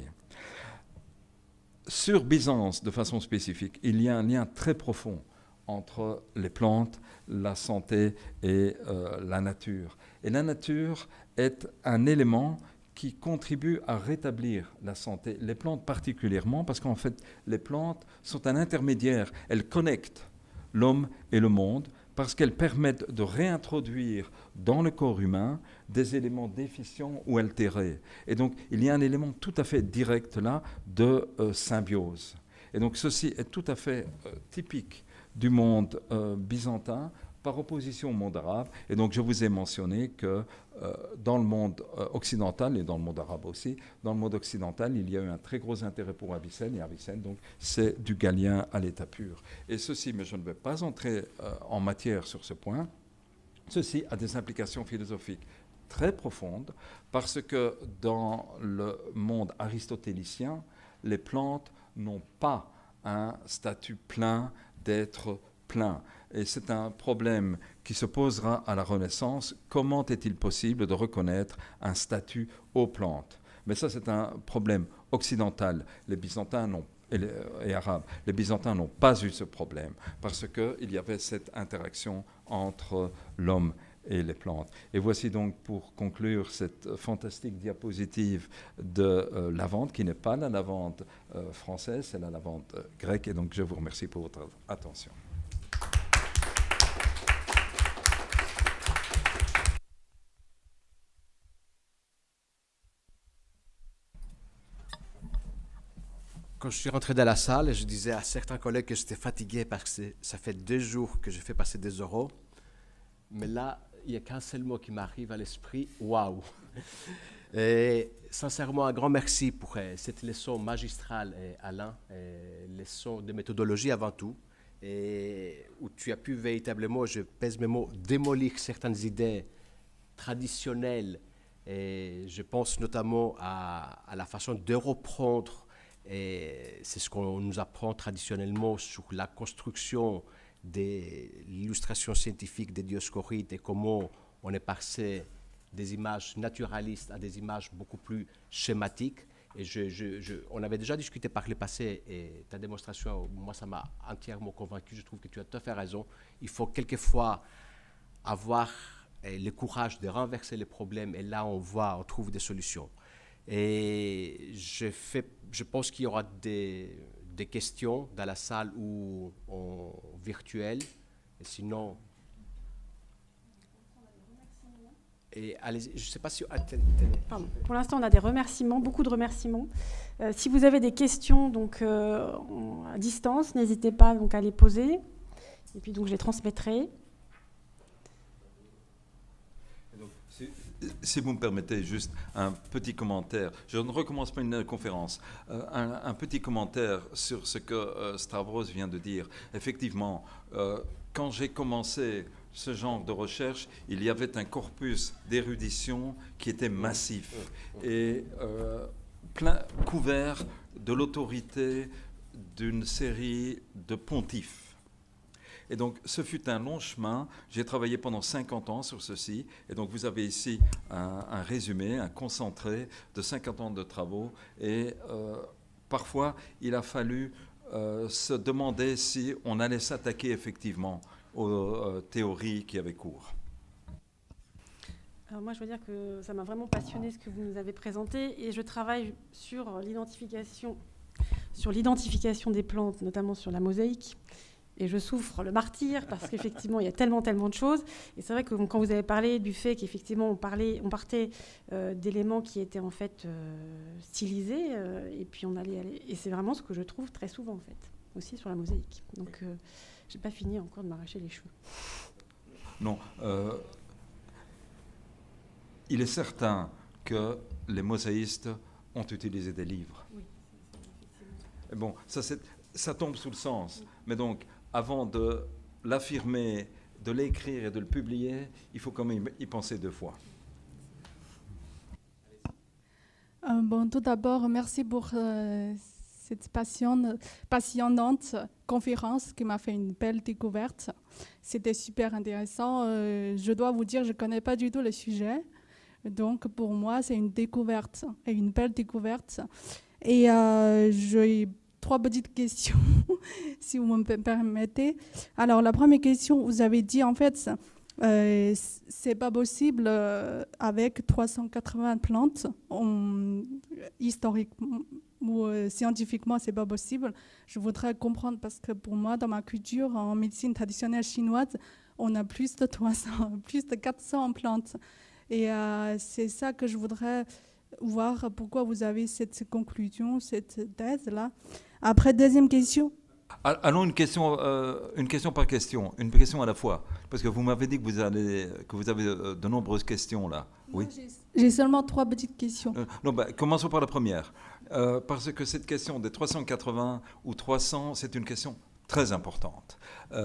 Sur Byzance, de façon spécifique, il y a un lien très profond entre les plantes, la santé et la nature. Et la nature est un élément qui contribuent à rétablir la santé. Les plantes particulièrement, parce qu'en fait, les plantes sont un intermédiaire. Elles connectent l'homme et le monde parce qu'elles permettent de réintroduire dans le corps humain des éléments déficients ou altérés. Et donc, il y a un élément tout à fait direct là de symbiose. Et donc, ceci est tout à fait typique du monde byzantin, par opposition au monde arabe. Et donc, je vous ai mentionné que dans le monde occidental, et dans le monde arabe aussi, dans le monde occidental, il y a eu un très gros intérêt pour Avicenne, et Avicenne, donc, c'est du galien à l'état pur. Et ceci, mais je ne vais pas entrer en matière sur ce point, ceci a des implications philosophiques très profondes, parce que dans le monde aristotélicien, les plantes n'ont pas un statut plein d'être plein. Et c'est un problème qui se posera à la Renaissance. Comment est-il possible de reconnaître un statut aux plantes? Mais ça, c'est un problème occidental. Les Byzantins et Arabes, les Byzantins n'ont pas eu ce problème parce qu'il y avait cette interaction entre l'homme et les plantes. Et voici donc pour conclure cette fantastique diapositive de lavande, qui n'est pas la lavande française, c'est la lavande grecque. Et donc je vous remercie pour votre attention. Quand je suis rentré dans la salle, je disais à certains collègues que j'étais fatigué parce que ça fait 2 jours que je fais passer des oraux. Mais là, il n'y a qu'un seul mot qui m'arrive à l'esprit, waouh! Et sincèrement, un grand merci pour cette leçon magistrale, Alain, leçon de méthodologie avant tout, et où tu as pu véritablement, je pèse mes mots, démolir certaines idées traditionnelles. Et je pense notamment à la façon de reprendre. Et c'est ce qu'on nous apprend traditionnellement sur la construction de l'illustration scientifique des Dioscorides et comment on est passé des images naturalistes à des images beaucoup plus schématiques. Et on avait déjà discuté par le passé et ta démonstration, moi, ça m'a entièrement convaincu. Je trouve que tu as tout à fait raison. Il faut quelquefois avoir le courage de renverser les problèmes et là, on trouve des solutions. Et je pense qu'il y aura des questions dans la salle ou en virtuel. Et sinon... Et allez-y, je ne sais pas si... Pardon. Pour l'instant, on a des remerciements, beaucoup de remerciements. Si vous avez des questions donc, à distance, n'hésitez pas donc, à les poser. Et puis, donc, je les transmettrai. Si vous me permettez juste un petit commentaire, je ne recommence pas une conférence, un petit commentaire sur ce que Stavros vient de dire. Effectivement, quand j'ai commencé ce genre de recherche, il y avait un corpus d'érudition qui était massif et couvert de l'autorité d'une série de pontifes. Et donc, ce fut un long chemin. J'ai travaillé pendant 50 ans sur ceci. Et donc, vous avez ici un résumé, un concentré de 50 ans de travaux. Et parfois, il a fallu se demander si on allait s'attaquer effectivement aux théories qui avaient cours. Alors moi, je veux dire que ça m'a vraiment passionné ce que vous nous avez présenté. Et je travaille sur l'identification des plantes, notamment sur la mosaïque. Et je souffre le martyre parce qu'effectivement, il y a tellement de choses. Et c'est vrai que quand vous avez parlé du fait qu'effectivement, on partait d'éléments qui étaient en fait stylisés, et puis on allait... Et c'est vraiment ce que je trouve très souvent, en fait, aussi sur la mosaïque. Donc, je n'ai pas fini encore de m'arracher les cheveux. Non. Il est certain que les mosaïstes ont utilisé des livres. Oui, bon, ça c'est... ça tombe sous le sens. Mais donc, avant de l'affirmer, de l'écrire et de le publier, il faut quand même y penser 2 fois. Bon, tout d'abord, merci pour cette passionnante conférence qui m'a fait une belle découverte. C'était super intéressant. Je dois vous dire, je ne connais pas du tout le sujet. Donc, pour moi, c'est une découverte, et une belle découverte. Et j'ai 3 petites questions, si vous me permettez. Alors, la première question, vous avez dit, en fait, c'est pas possible avec 380 plantes. Historiquement ou scientifiquement, c'est pas possible. Je voudrais comprendre parce que pour moi, dans ma culture, en médecine traditionnelle chinoise, on a plus de 300, plus de 400 plantes. Et c'est ça que je voudrais voir pourquoi vous avez cette conclusion, cette thèse-là. Après, deuxième question. Allons une question par question, une question à la fois. Parce que vous m'avez dit que vous avez de nombreuses questions là. Oui. J'ai seulement 3 petites questions. Non, commençons par la première. Parce que cette question des 380 ou 300, c'est une question très importante.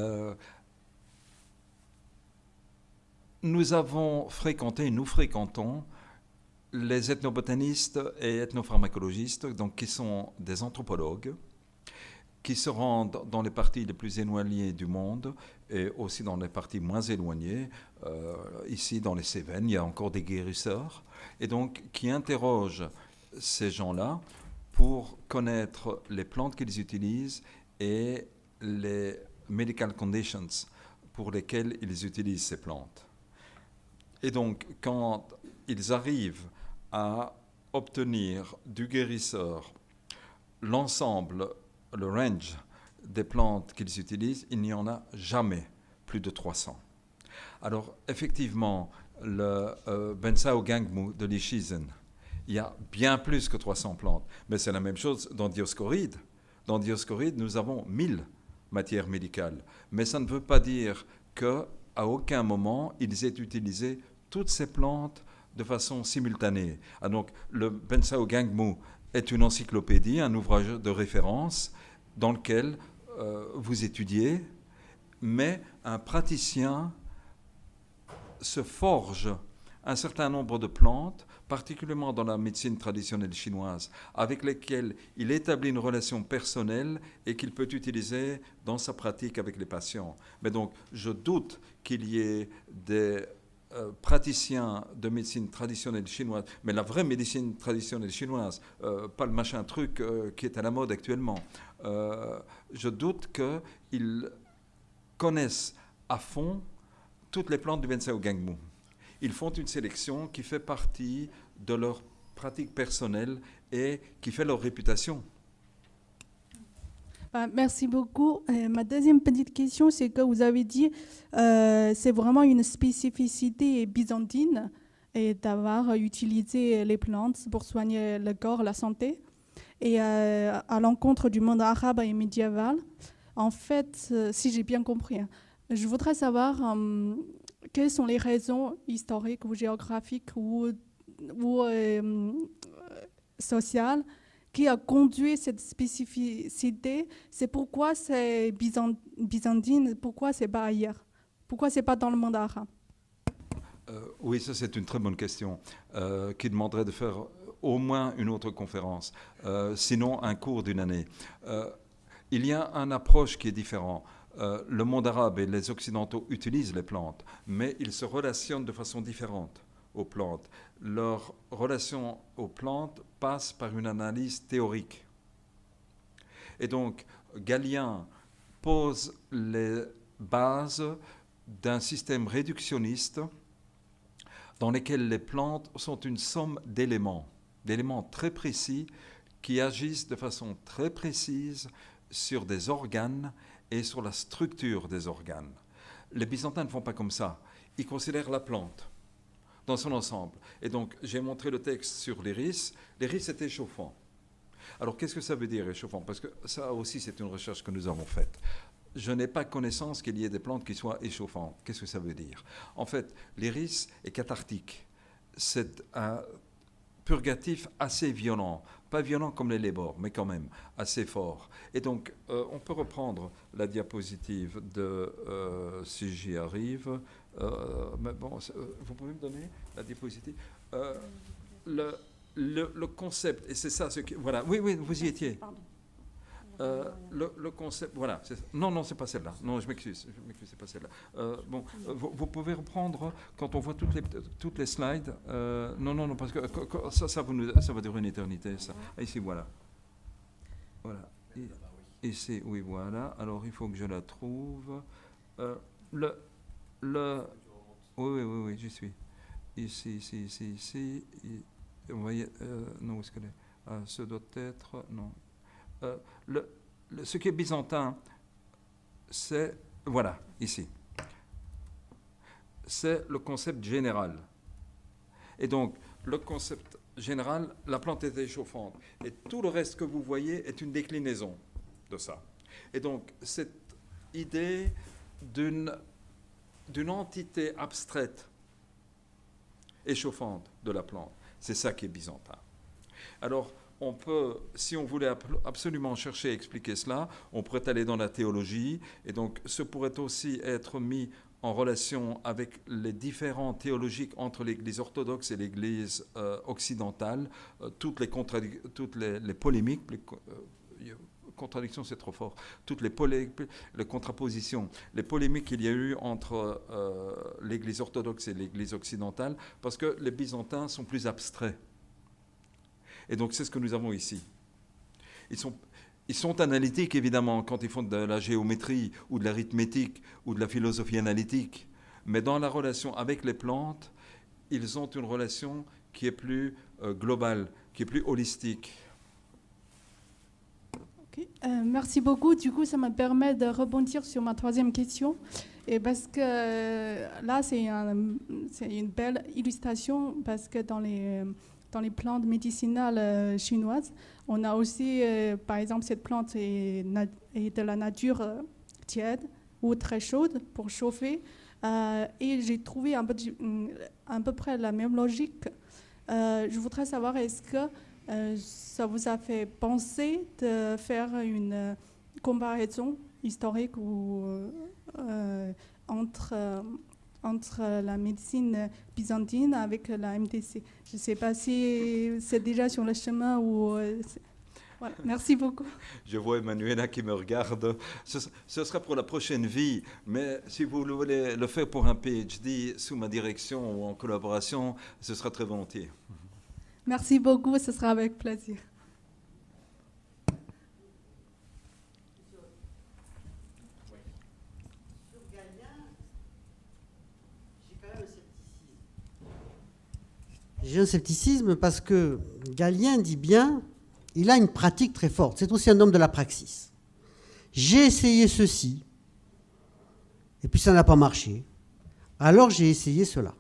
Nous fréquentons les ethnobotanistes et ethnopharmacologistes, donc qui sont des anthropologues, qui se rendent dans les parties les plus éloignées du monde et aussi dans les parties moins éloignées. Ici, dans les Cévennes, il y a encore des guérisseurs, et donc qui interrogent ces gens-là pour connaître les plantes qu'ils utilisent et les medical conditions pour lesquelles ils utilisent ces plantes. Et donc, quand ils arrivent à obtenir du guérisseur l'ensemble, le range des plantes qu'ils utilisent, il n'y en a jamais plus de 300. Alors, effectivement, le Bensao Gangmu de Lichizen, il y a bien plus que 300 plantes. Mais c'est la même chose dans Dioscoride. Dans Dioscoride, nous avons 1000 matières médicales. Mais ça ne veut pas dire qu'à aucun moment, ils aient utilisé toutes ces plantes de façon simultanée. Ah, donc, le Bensao Gangmu est une encyclopédie, un ouvrage de référence dans lequel vous étudiez, mais un praticien se forge un certain nombre de plantes, particulièrement dans la médecine traditionnelle chinoise, avec lesquelles il établit une relation personnelle et qu'il peut utiliser dans sa pratique avec les patients. Mais donc, je doute qu'il y ait des praticiens de médecine traditionnelle chinoise, mais la vraie médecine traditionnelle chinoise, pas le machin truc qui est à la mode actuellement. Je doute qu'ils connaissent à fond toutes les plantes du Bensao Gangmu. Ils font une sélection qui fait partie de leur pratique personnelle et qui fait leur réputation. Merci beaucoup. Ma deuxième petite question, c'est que vous avez dit que c'est vraiment une spécificité byzantine et d'avoir utilisé les plantes pour soigner le corps, la santé. Et à l'encontre du monde arabe et médiéval, en fait, si j'ai bien compris, je voudrais savoir quelles sont les raisons historiques ou géographiques ou sociales qui a conduit cette spécificité. C'est pourquoi c'est byzantine, pourquoi c'est pas ailleurs, pourquoi c'est pas dans le monde arabe. Oui, ça c'est une très bonne question qui demanderait de faire au moins une autre conférence, sinon un cours d'une année. Il y a une approche qui est différente. Le monde arabe et les occidentaux utilisent les plantes, mais ils se relationnent de façon différente aux plantes. Leur relation aux plantes passe par une analyse théorique. Et donc, Galien pose les bases d'un système réductionniste dans lequel les plantes sont une somme d'éléments très précis qui agissent de façon très précise sur des organes et sur la structure des organes. Les Byzantins ne font pas comme ça. Ils considèrent la plante dans son ensemble. Et donc, j'ai montré le texte sur l'iris. L'iris est échauffant. Alors, qu'est-ce que ça veut dire, échauffant? Parce que ça aussi, c'est une recherche que nous avons faite. Je n'ai pas connaissance qu'il y ait des plantes qui soient échauffantes. Qu'est-ce que ça veut dire? En fait, l'iris est cathartique. C'est un purgatif assez violent. Pas violent comme les lébores, mais quand même assez fort. Et donc, on peut reprendre la diapositive de, si j'y arrive. Mais bon, vous pouvez me donner la diapositive. Le concept, et c'est ça ce qui... Voilà, oui, vous y étiez. Le concept, voilà. Non, c'est pas celle-là. Non, je m'excuse, c'est pas celle-là. Vous pouvez reprendre, quand on voit toutes les slides. Non, parce que ça va durer une éternité, ça. Ici, voilà. Voilà. Ici, oui, voilà. Alors, il faut que je la trouve. Oui, j'y suis. Ici. Vous voyez, non, où est-ce qu'elle est? Ce doit être, non. Ce qui est byzantin, c'est, voilà, ici. C'est le concept général. Et donc, le concept général, la plante est chauffante. Et tout le reste que vous voyez est une déclinaison de ça. Et donc, cette idée d'une entité abstraite échauffante de la plante, c'est ça qui est byzantin. Alors, on peut, si on voulait absolument chercher à expliquer cela, on pourrait aller dans la théologie, et donc ce pourrait aussi être mis en relation avec les différents théologiques entre l'Église orthodoxe et l'Église occidentale, toutes les polémiques, contradiction c'est trop fort, toutes les contrapositions, les polémiques qu'il y a eu entre l'Église orthodoxe et l'Église occidentale, parce que les Byzantins sont plus abstraits. Et donc, c'est ce que nous avons ici. Ils sont analytiques, évidemment, quand ils font de la géométrie ou de l'arithmétique ou de la philosophie analytique. Mais dans la relation avec les plantes, ils ont une relation qui est plus globale, qui est plus holistique. Okay. Merci beaucoup. Du coup, ça me permet de rebondir sur ma troisième question. Et parce que là, c'est une belle illustration, parce que dans les plantes médicinales chinoises, on a aussi, par exemple, cette plante est de la nature tiède ou très chaude pour chauffer. Et j'ai trouvé à peu près la même logique. Je voudrais savoir, est-ce que ça vous a fait penser de faire une comparaison historique entre la médecine byzantine avec la MTC. Je ne sais pas si c'est déjà sur le chemin ou... Voilà. Merci beaucoup. Je vois Emmanuela qui me regarde. Ce sera pour la prochaine vie, mais si vous voulez le faire pour un PhD sous ma direction ou en collaboration, ce sera très volontiers. Merci beaucoup, ce sera avec plaisir. J'ai un scepticisme parce que Galien dit bien, il a une pratique très forte. C'est aussi un homme de la praxis. J'ai essayé ceci, et puis ça n'a pas marché. Alors j'ai essayé cela.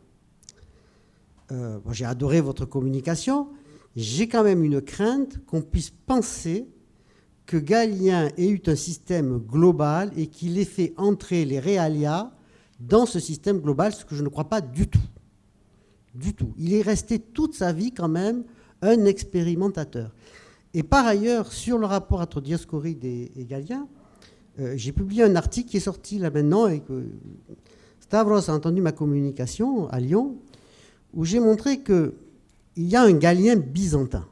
J'ai adoré votre communication. J'ai quand même une crainte qu'on puisse penser que Galien ait eu un système global et qu'il ait fait entrer les réalia dans ce système global, ce que je ne crois pas du tout. Du tout. Il est resté toute sa vie quand même un expérimentateur. Et par ailleurs, sur le rapport entre Dioscoride et Galien, j'ai publié un article qui est sorti là maintenant et que Stavros a entendu ma communication à Lyon, où j'ai montré qu'il y a un Galien byzantin.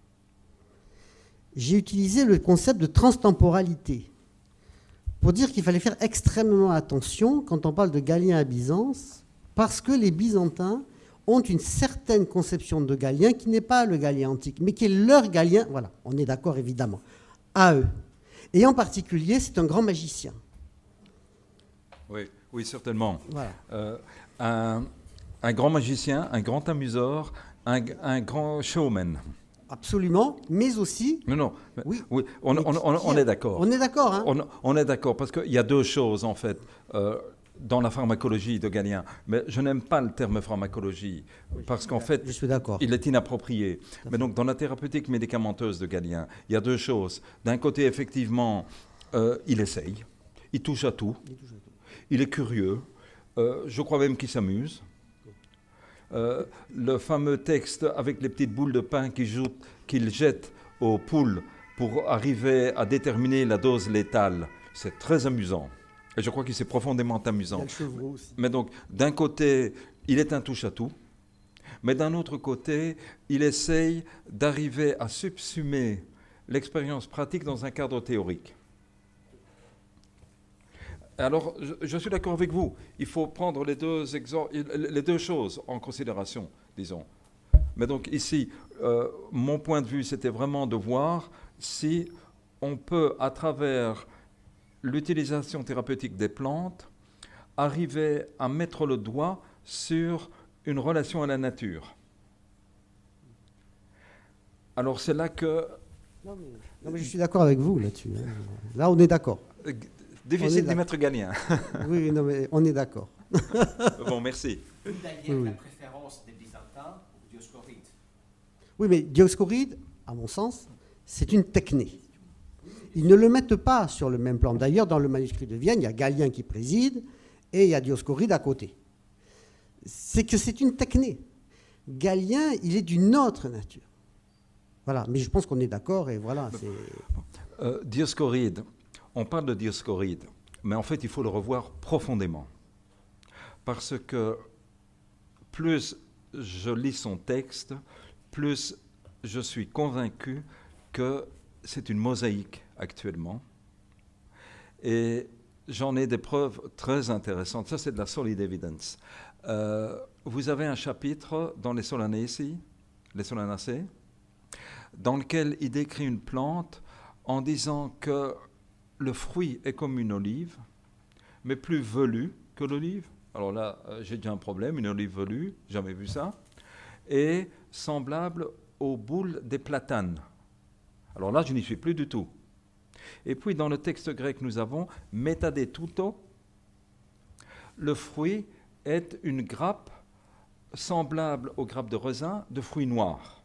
J'ai utilisé le concept de transtemporalité pour dire qu'il fallait faire extrêmement attention quand on parle de Galien à Byzance, parce que les Byzantins ont une certaine conception de Galien qui n'est pas le Galien antique, mais qui est leur Galien, voilà, on est d'accord évidemment, à eux. Et en particulier, c'est un grand magicien. Oui, certainement. Voilà. Un grand magicien, un grand amuseur, un grand showman. Absolument, mais aussi... Non, oui, on est d'accord. On est d'accord, hein. On est d'accord, parce qu'il y a deux choses, en fait, dans la pharmacologie de Galien. Mais je n'aime pas le terme pharmacologie, parce qu'en fait, je suis d'accord. Il est inapproprié. Mais donc, dans la thérapeutique médicamenteuse de Galien, il y a deux choses. D'un côté, effectivement, il essaye, il touche à tout, il est curieux, je crois même qu'il s'amuse. le fameux texte avec les petites boules de pain qu'il jette aux poules pour arriver à déterminer la dose létale. C'est très amusant. Et je crois que c'est profondément amusant. Il y a le chevreau aussi. Mais donc, d'un côté, il est un touche-à-tout, mais d'un autre côté, il essaye d'arriver à subsumer l'expérience pratique dans un cadre théorique. Alors, je suis d'accord avec vous. Il faut prendre les deux choses en considération, disons. Mais donc ici, mon point de vue, c'était vraiment de voir si on peut, à travers l'utilisation thérapeutique des plantes, arriver à mettre le doigt sur une relation à la nature. Alors c'est là que... Non, mais je suis d'accord avec vous là-dessus. Hein. Là, on est d'accord. Difficile d'y mettre Galien. Oui, non, mais on est d'accord. Bon, merci. Galien, la préférence des Byzantins ou Dioscoride? Oui, mais Dioscoride, à mon sens, c'est une techné. Ils ne le mettent pas sur le même plan. D'ailleurs, dans le manuscrit de Vienne, il y a Galien qui préside et il y a Dioscoride à côté. C'est que c'est une techné. Galien, il est d'une autre nature. Voilà, mais je pense qu'on est d'accord et voilà. Dioscoride, on parle de Dioscoride, mais en fait, il faut le revoir profondément. Parce que plus je lis son texte, plus je suis convaincu que c'est une mosaïque actuellement. Et j'en ai des preuves très intéressantes. Ça, c'est de la solid evidence. Vous avez un chapitre dans les Solanacées, dans lequel il décrit une plante en disant que le fruit est comme une olive, mais plus velu que l'olive. Alors là, j'ai déjà un problème, une olive velue, jamais vu ça, et semblable aux boules des platanes. Alors là, je n'y suis plus du tout. Et puis, dans le texte grec, nous avons « métadétouto ». Le fruit est une grappe semblable aux grappes de raisin de fruits noirs.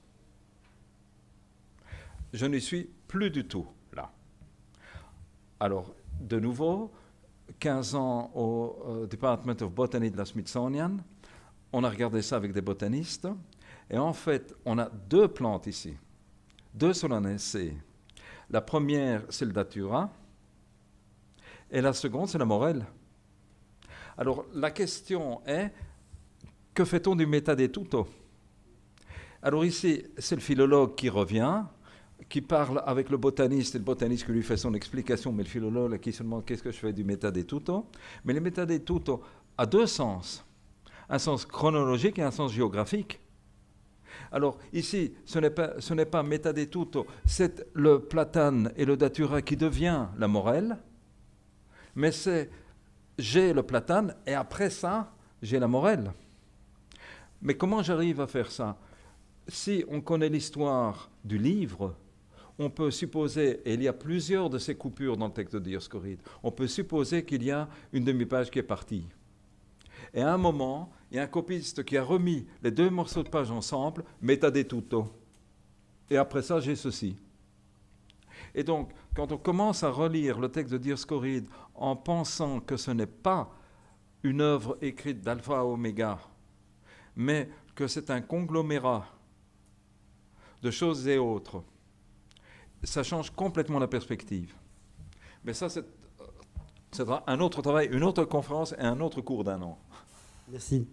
Je n'y suis plus du tout là. Alors, de nouveau, 15 ans au Department of Botany de la Smithsonian, on a regardé ça avec des botanistes, et en fait, on a deux plantes ici, deux Solanacées. La première, c'est le Datura, et la seconde, c'est la Morelle. Alors, la question est, que fait-on du métadétouto? Alors ici, c'est le philologue qui revient, qui parle avec le botaniste, et le botaniste qui lui fait son explication, mais le philologue qui se demande qu'est-ce que je fais du métadétouto. Mais le métadétouto a deux sens, un sens chronologique et un sens géographique. Alors ici, ce n'est pas métadétouto, c'est le platane et le datura qui devient la morelle, mais c'est j'ai le platane et après ça, j'ai la morelle. Mais comment j'arrive à faire ça? Si on connaît l'histoire du livre, on peut supposer, et il y a plusieurs de ces coupures dans le texte de Dioscoride, on peut supposer qu'il y a une demi-page qui est partie. Et à un moment, il y a un copiste qui a remis les deux morceaux de page ensemble, métadétouto. Et après ça, j'ai ceci. Et donc, quand on commence à relire le texte de Dioscoride en pensant que ce n'est pas une œuvre écrite d'alpha à oméga, mais que c'est un conglomérat de choses et autres, ça change complètement la perspective. Mais ça, c'est un autre travail, une autre conférence et un autre cours d'un an. Merci.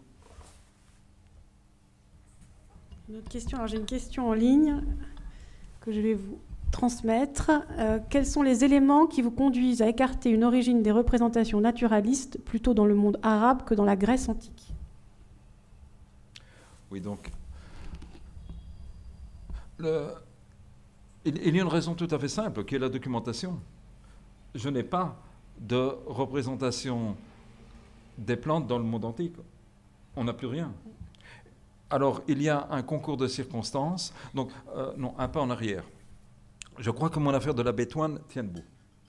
Une autre question. Alors, j'ai une question en ligne que je vais vous transmettre. Quels sont les éléments qui vous conduisent à écarter une origine des représentations naturalistes plutôt dans le monde arabe que dans la Grèce antique? Oui, donc, il y a une raison tout à fait simple, qui est la documentation. Je n'ai pas de représentation des plantes dans le monde antique. On n'a plus rien. Alors, il y a un concours de circonstances. Donc, non, un pas en arrière. Je crois que mon affaire de la bétoine tient debout.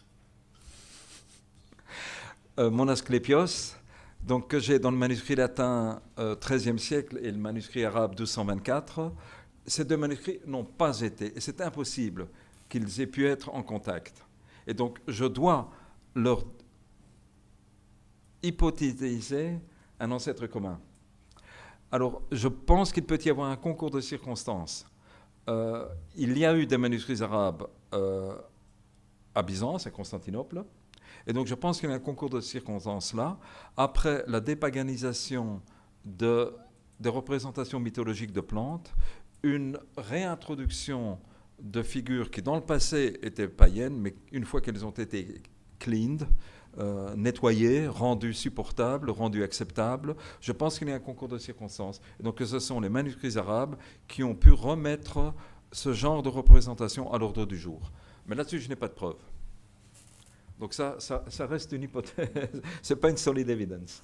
Mon Asclépios, donc, que j'ai dans le manuscrit latin XIIIe siècle et le manuscrit arabe 1224, ces deux manuscrits n'ont pas été, et c'est impossible qu'ils aient pu être en contact. Et donc, je dois leur hypothétiser un ancêtre commun. Alors, je pense qu'il peut y avoir un concours de circonstances. Il y a eu des manuscrits arabes à Byzance, à Constantinople, et donc je pense qu'il y a un concours de circonstances là. Après la dépaganisation des représentations mythologiques de plantes, une réintroduction de figures qui dans le passé étaient païennes, mais une fois qu'elles ont été cleaned, nettoyées, rendues supportables, rendues acceptables, je pense qu'il y a un concours de circonstances. Et donc que ce sont les manuscrits arabes qui ont pu remettre ce genre de représentation à l'ordre du jour. Mais là-dessus, je n'ai pas de preuves. Donc ça reste une hypothèse, ce n'est pas une solid evidence.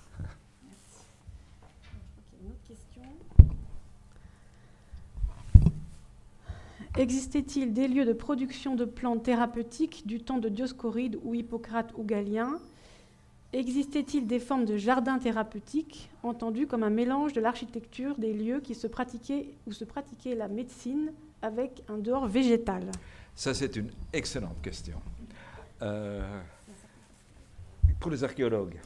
Une autre question. Existait-il des lieux de production de plantes thérapeutiques du temps de Dioscoride ou Hippocrate ou Galien? Existait-il des formes de jardins thérapeutiques, entendues comme un mélange de l'architecture des lieux qui se pratiquaient ou se pratiquait la médecine avec un dehors végétal? Ça, c'est une excellente question. Pour les archéologues.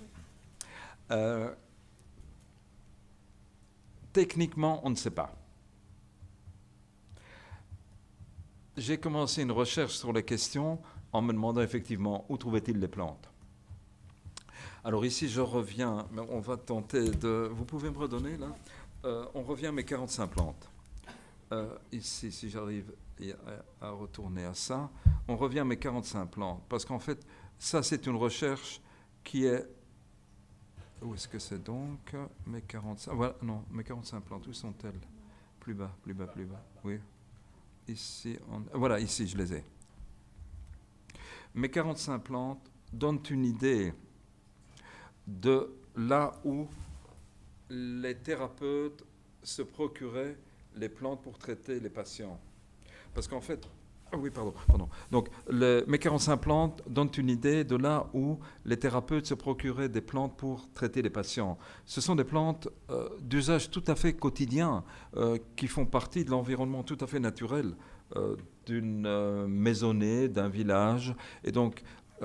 Techniquement, on ne sait pas. J'ai commencé une recherche sur la question en me demandant effectivement où trouvaient-ils les plantes. Alors ici, je reviens, mais on va tenter de... Vous pouvez me redonner là on revient à mes 45 plantes. Ici, si j'arrive à retourner à ça, on revient à mes 45 plantes. Parce qu'en fait, ça, c'est une recherche qui est... Où est-ce que c'est donc mes 45... Voilà, non, mes 45 plantes, où sont-elles? Plus bas, plus bas, plus bas. Oui. Ici, voilà, ici, je les ai. Mes 45 plantes donnent une idée de là où les thérapeutes se procuraient les plantes pour traiter les patients. Parce qu'en fait... Ah oui, pardon. Donc, mes 45 plantes donnent une idée de là où les thérapeutes se procuraient des plantes pour traiter les patients. Ce sont des plantes d'usage tout à fait quotidien, qui font partie de l'environnement tout à fait naturel d'une maisonnée, d'un village. Et donc,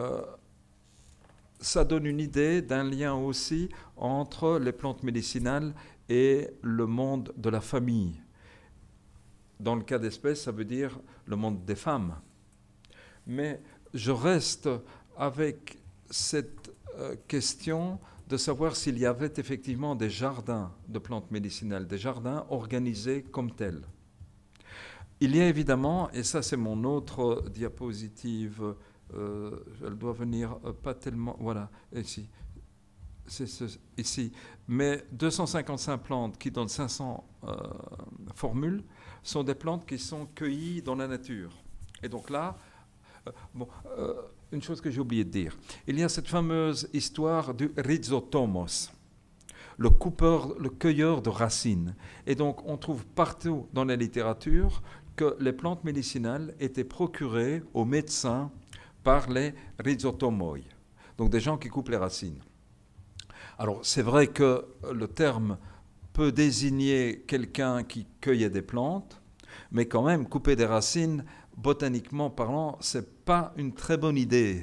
ça donne une idée d'un lien aussi entre les plantes médicinales et le monde de la famille. Dans le cas d'espèce, ça veut dire le monde des femmes. Mais je reste avec cette question de savoir s'il y avait effectivement des jardins de plantes médicinales, des jardins organisés comme tels. Il y a évidemment, et ça c'est mon autre diapositive, elle doit venir pas tellement, voilà, ici. Ici, mais 255 plantes qui donnent 500 formules sont des plantes qui sont cueillies dans la nature. Et donc là, une chose que j'ai oublié de dire, il y a cette fameuse histoire du rhizotomos, le cueilleur de racines. Et donc on trouve partout dans la littérature que les plantes médicinales étaient procurées aux médecins par les rhizotomoi, donc des gens qui coupent les racines. Alors, c'est vrai que le terme peut désigner quelqu'un qui cueillait des plantes, mais quand même, couper des racines, botaniquement parlant, ce n'est pas une très bonne idée.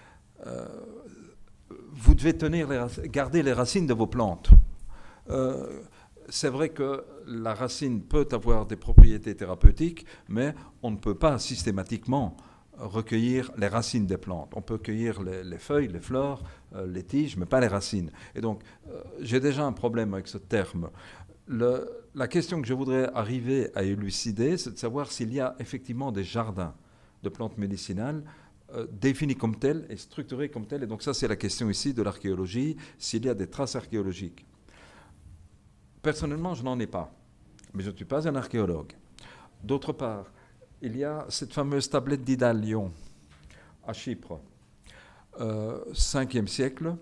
Vous devez garder les racines de vos plantes. C'est vrai que la racine peut avoir des propriétés thérapeutiques, mais on ne peut pas systématiquement recueillir les racines des plantes. On peut cueillir les feuilles, les fleurs, les tiges, mais pas les racines. Et donc, j'ai déjà un problème avec ce terme. La question que je voudrais arriver à élucider, c'est de savoir s'il y a effectivement des jardins de plantes médicinales définis comme tels et structurés comme tels. Et donc ça, c'est la question ici de l'archéologie, s'il y a des traces archéologiques. Personnellement, je n'en ai pas, mais je ne suis pas un archéologue. D'autre part, il y a cette fameuse tablette d'Idalion à Chypre, 5e siècle,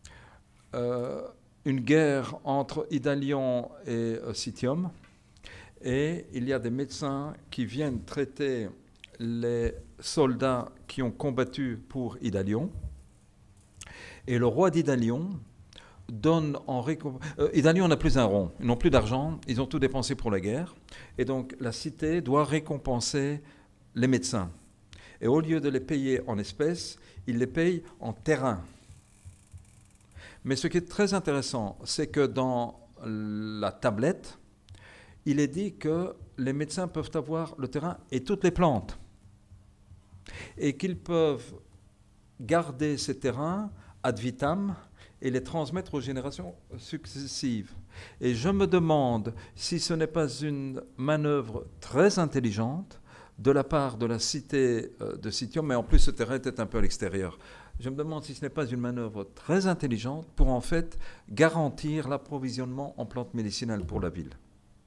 une guerre entre Idalion et Citium, et il y a des médecins qui viennent traiter les soldats qui ont combattu pour Idalion, et le roi d'Idalion donne en récompense... Idalion n'a plus un rond, ils n'ont plus d'argent, ils ont tout dépensé pour la guerre, et donc la cité doit récompenser les médecins. Et au lieu de les payer en espèces, il les paye en terrain. Mais ce qui est très intéressant, c'est que dans la tablette, il est dit que les médecins peuvent avoir le terrain et toutes les plantes, et qu'ils peuvent garder ces terrains ad vitam et les transmettre aux générations successives. Et je me demande si ce n'est pas une manœuvre très intelligente de la part de la cité de Citium, mais en plus ce terrain était un peu à l'extérieur. Je me demande si ce n'est pas une manœuvre très intelligente pour en fait garantir l'approvisionnement en plantes médicinales pour la ville.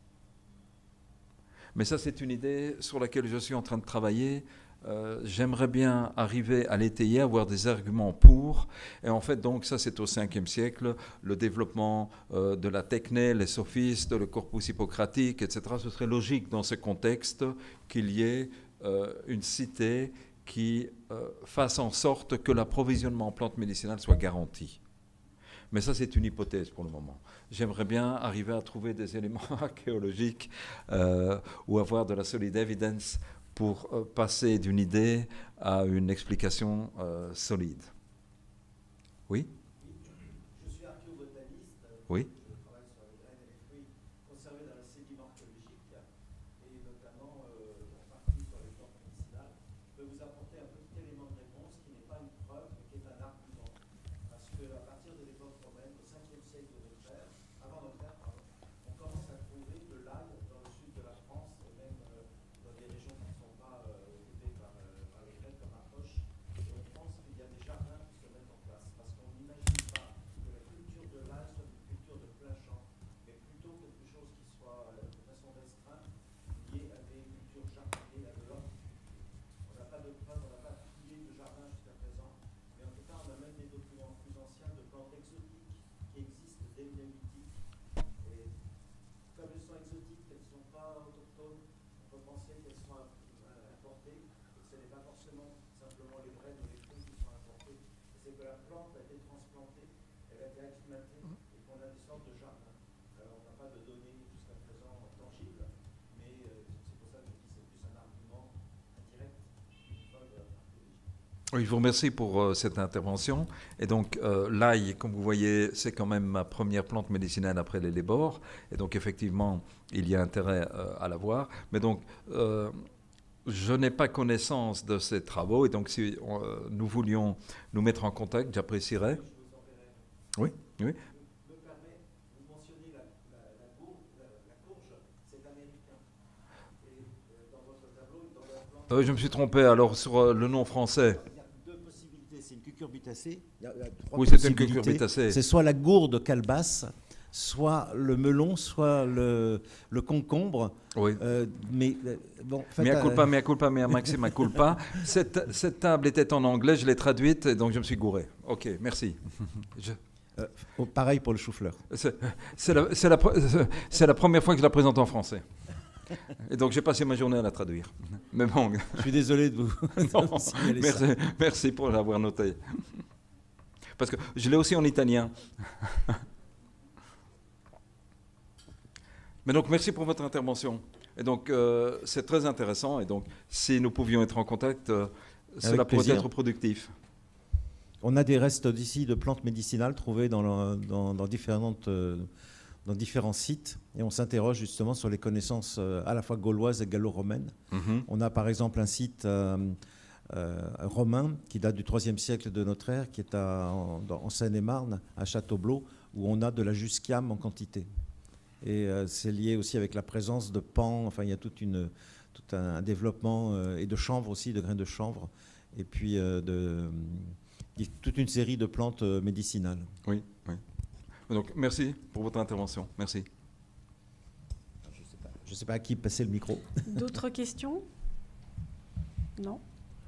Mais ça, c'est une idée sur laquelle je suis en train de travailler. J'aimerais bien arriver à l'étayer, avoir des arguments pour. Et en fait, donc, ça, c'est au 5e siècle, le développement de la techné, les sophistes, le corpus hippocratique, etc. Ce serait logique dans ce contexte qu'il y ait une cité qui fasse en sorte que l'approvisionnement en plantes médicinales soit garanti. Mais ça, c'est une hypothèse pour le moment. J'aimerais bien arriver à trouver des éléments archéologiques ou avoir de la solid evidence pour passer d'une idée à une explication solide. Oui ? Je suis archéobotaniste. Oui. Je travaille sur les graines et les fruits conservés dans les sédiments archéologiques et notamment en partie sur les plantes médicinales. Je peux vous apporter un petit élément de réponse qui n'est pas une preuve, mais qui est un argument. Parce qu'à partir de l'époque romaine, au 5e siècle de notre ère, avant notre ère, on commence à trouver de l'ail dans le sud de la France, et même dans des régions qui ne sont pas occupées par les Grecs comme Approche. Et on pense qu'il y a des jardins qui se mettent en place. Parce qu'on n'imagine pas que la culture de l'ail soit une culture de plein champ, mais plutôt quelque chose qui soit de façon restreinte lié à des cultures jardinières, à de l'horticulture. On n'a pas de preuves, on n'a pas fouillé de jardin jusqu'à présent, mais en tout cas on a même des documents plus anciens de plantes exotiques qui existent dès le néolithique. Et comme elles sont exotiques, elles ne sont pas autochtones, on peut penser qu'elles sont importées, et que ce n'est pas forcément simplement les graines ou les fruits qui sont importés, c'est que la plante a été transplantée, elle a été acclimatée, et qu'on a des sortes de jardins. Alors on n'a pas de données jusqu'à présent tangibles, mais c'est pour ça que je dis que c'est plus un argument indirect qu'une preuve archéologique. Oui, je vous remercie pour cette intervention. Et donc, l'ail, comme vous voyez, c'est quand même ma première plante médicinale après les lébores. Et donc, effectivement, il y a intérêt à la voir. Mais donc, je n'ai pas connaissance de ces travaux. Et donc, si nous voulions nous mettre en contact, j'apprécierais. Oui, oui. Me permet, vous mentionnez la courge, c'est américain. Et dans votre tableau, dans la plante, Je me suis trompé alors sur le nom français. il y a deux possibilités. C'est une cucurbitacée. Il y a trois Oui, c'est une possibilités. cucurbitacée. C'est soit la gourde calebasse, soit le melon, soit le concombre. Oui. Bon, Mea culpa, mea maxima culpa. Cette table était en anglais, je l'ai traduite, et donc je me suis gouré. Ok, merci. pareil pour le chou-fleur. C'est la première fois que je la présente en français. Et donc j'ai passé ma journée à la traduire. Mais bon. Je suis désolé de vous Non, signaler ça. merci pour l'avoir noté. Parce que je l'ai aussi en italien. Mais donc merci pour votre intervention. Et donc c'est très intéressant. Et donc si nous pouvions être en contact, cela pourrait plaisir. être productif. On a des restes d'ici de plantes médicinales trouvées dans différents sites et on s'interroge justement sur les connaissances à la fois gauloises et gallo-romaines. Mhm. On a par exemple un site romain qui date du IIIe siècle de notre ère, qui est en Seine-et-Marne, à Châteaublot, où on a de la jusquiame en quantité. Et c'est lié aussi avec la présence de pans, enfin il y a tout un développement et de chanvre aussi, de graines de chanvre, et puis toute une série de plantes médicinales. Oui, oui. Donc merci pour votre intervention. Merci. Je ne sais pas à qui passer le micro. D'autres questions? Non?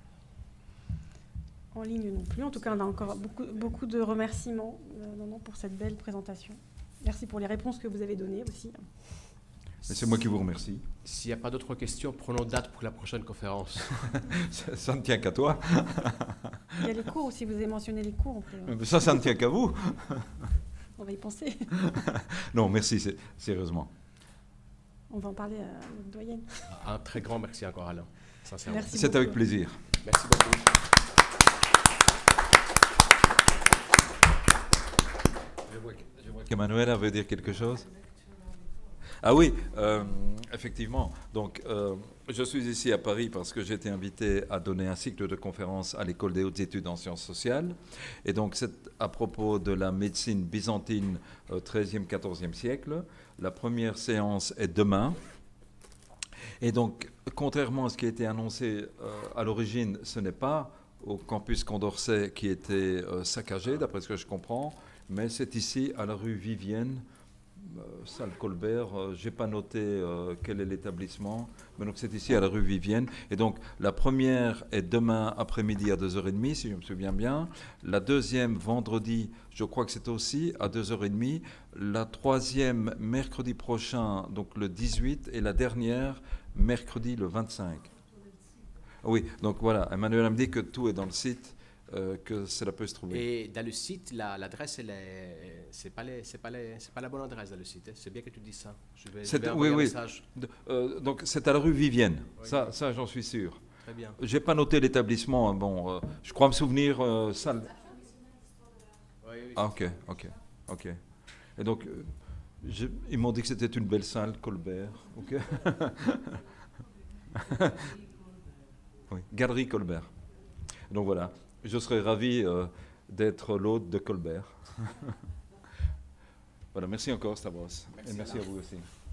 En ligne non plus. En tout cas, on a encore beaucoup de remerciements pour cette belle présentation. Merci pour les réponses que vous avez données aussi. Mais c'est moi qui vous remercie. S'il n'y a pas d'autres questions, prenons date pour la prochaine conférence. Ça ne tient qu'à toi. Il y a les cours aussi, vous avez mentionné les cours. Ça ne tient qu'à vous. On va y penser. Non, merci, sérieusement. On va en parler à notre doyenne. Un très grand merci encore, Alain. Sincèrement. Merci C'est beaucoup. avec plaisir. Merci beaucoup. Je vois Emmanuel veut dire quelque chose? Ah oui, effectivement. Donc, je suis ici à Paris parce que j'ai été invité à donner un cycle de conférences à l'École des hautes études en sciences sociales. Et donc, c'est à propos de la médecine byzantine 13e, 14e siècle. La première séance est demain. Et donc, contrairement à ce qui a été annoncé à l'origine, ce n'est pas au campus Condorcet qui était saccagé, d'après ce que je comprends, mais c'est ici, à la rue Vivienne, salle Colbert. Je n'ai pas noté quel est l'établissement, mais donc c'est ici, à la rue Vivienne. Et donc, la première est demain après-midi à 2h30, si je me souviens bien. La deuxième, vendredi, je crois que c'est aussi à 2h30. La troisième, mercredi prochain, donc le 18. Et la dernière, mercredi le 25. Oui, donc voilà, Emmanuel me dit que tout est dans le site, que cela peut se trouver. Et dans le site, l'adresse, c'est pas la bonne adresse dans le site. Hein. C'est bien que tu dis ça. Je vais envoyer un message. Donc c'est à la rue Vivienne, Oui. ça j'en suis sûr. Très bien. J'ai pas noté l'établissement, bon, je crois me souvenir, salle. Oui, oui, Ah ok. Et donc, ils m'ont dit que c'était une belle salle, Colbert. Ok. Oui, Galerie Colbert. Donc voilà, je serais ravi d'être l'hôte de Colbert. Voilà, merci encore Stavros. Merci, Et merci à vous aussi.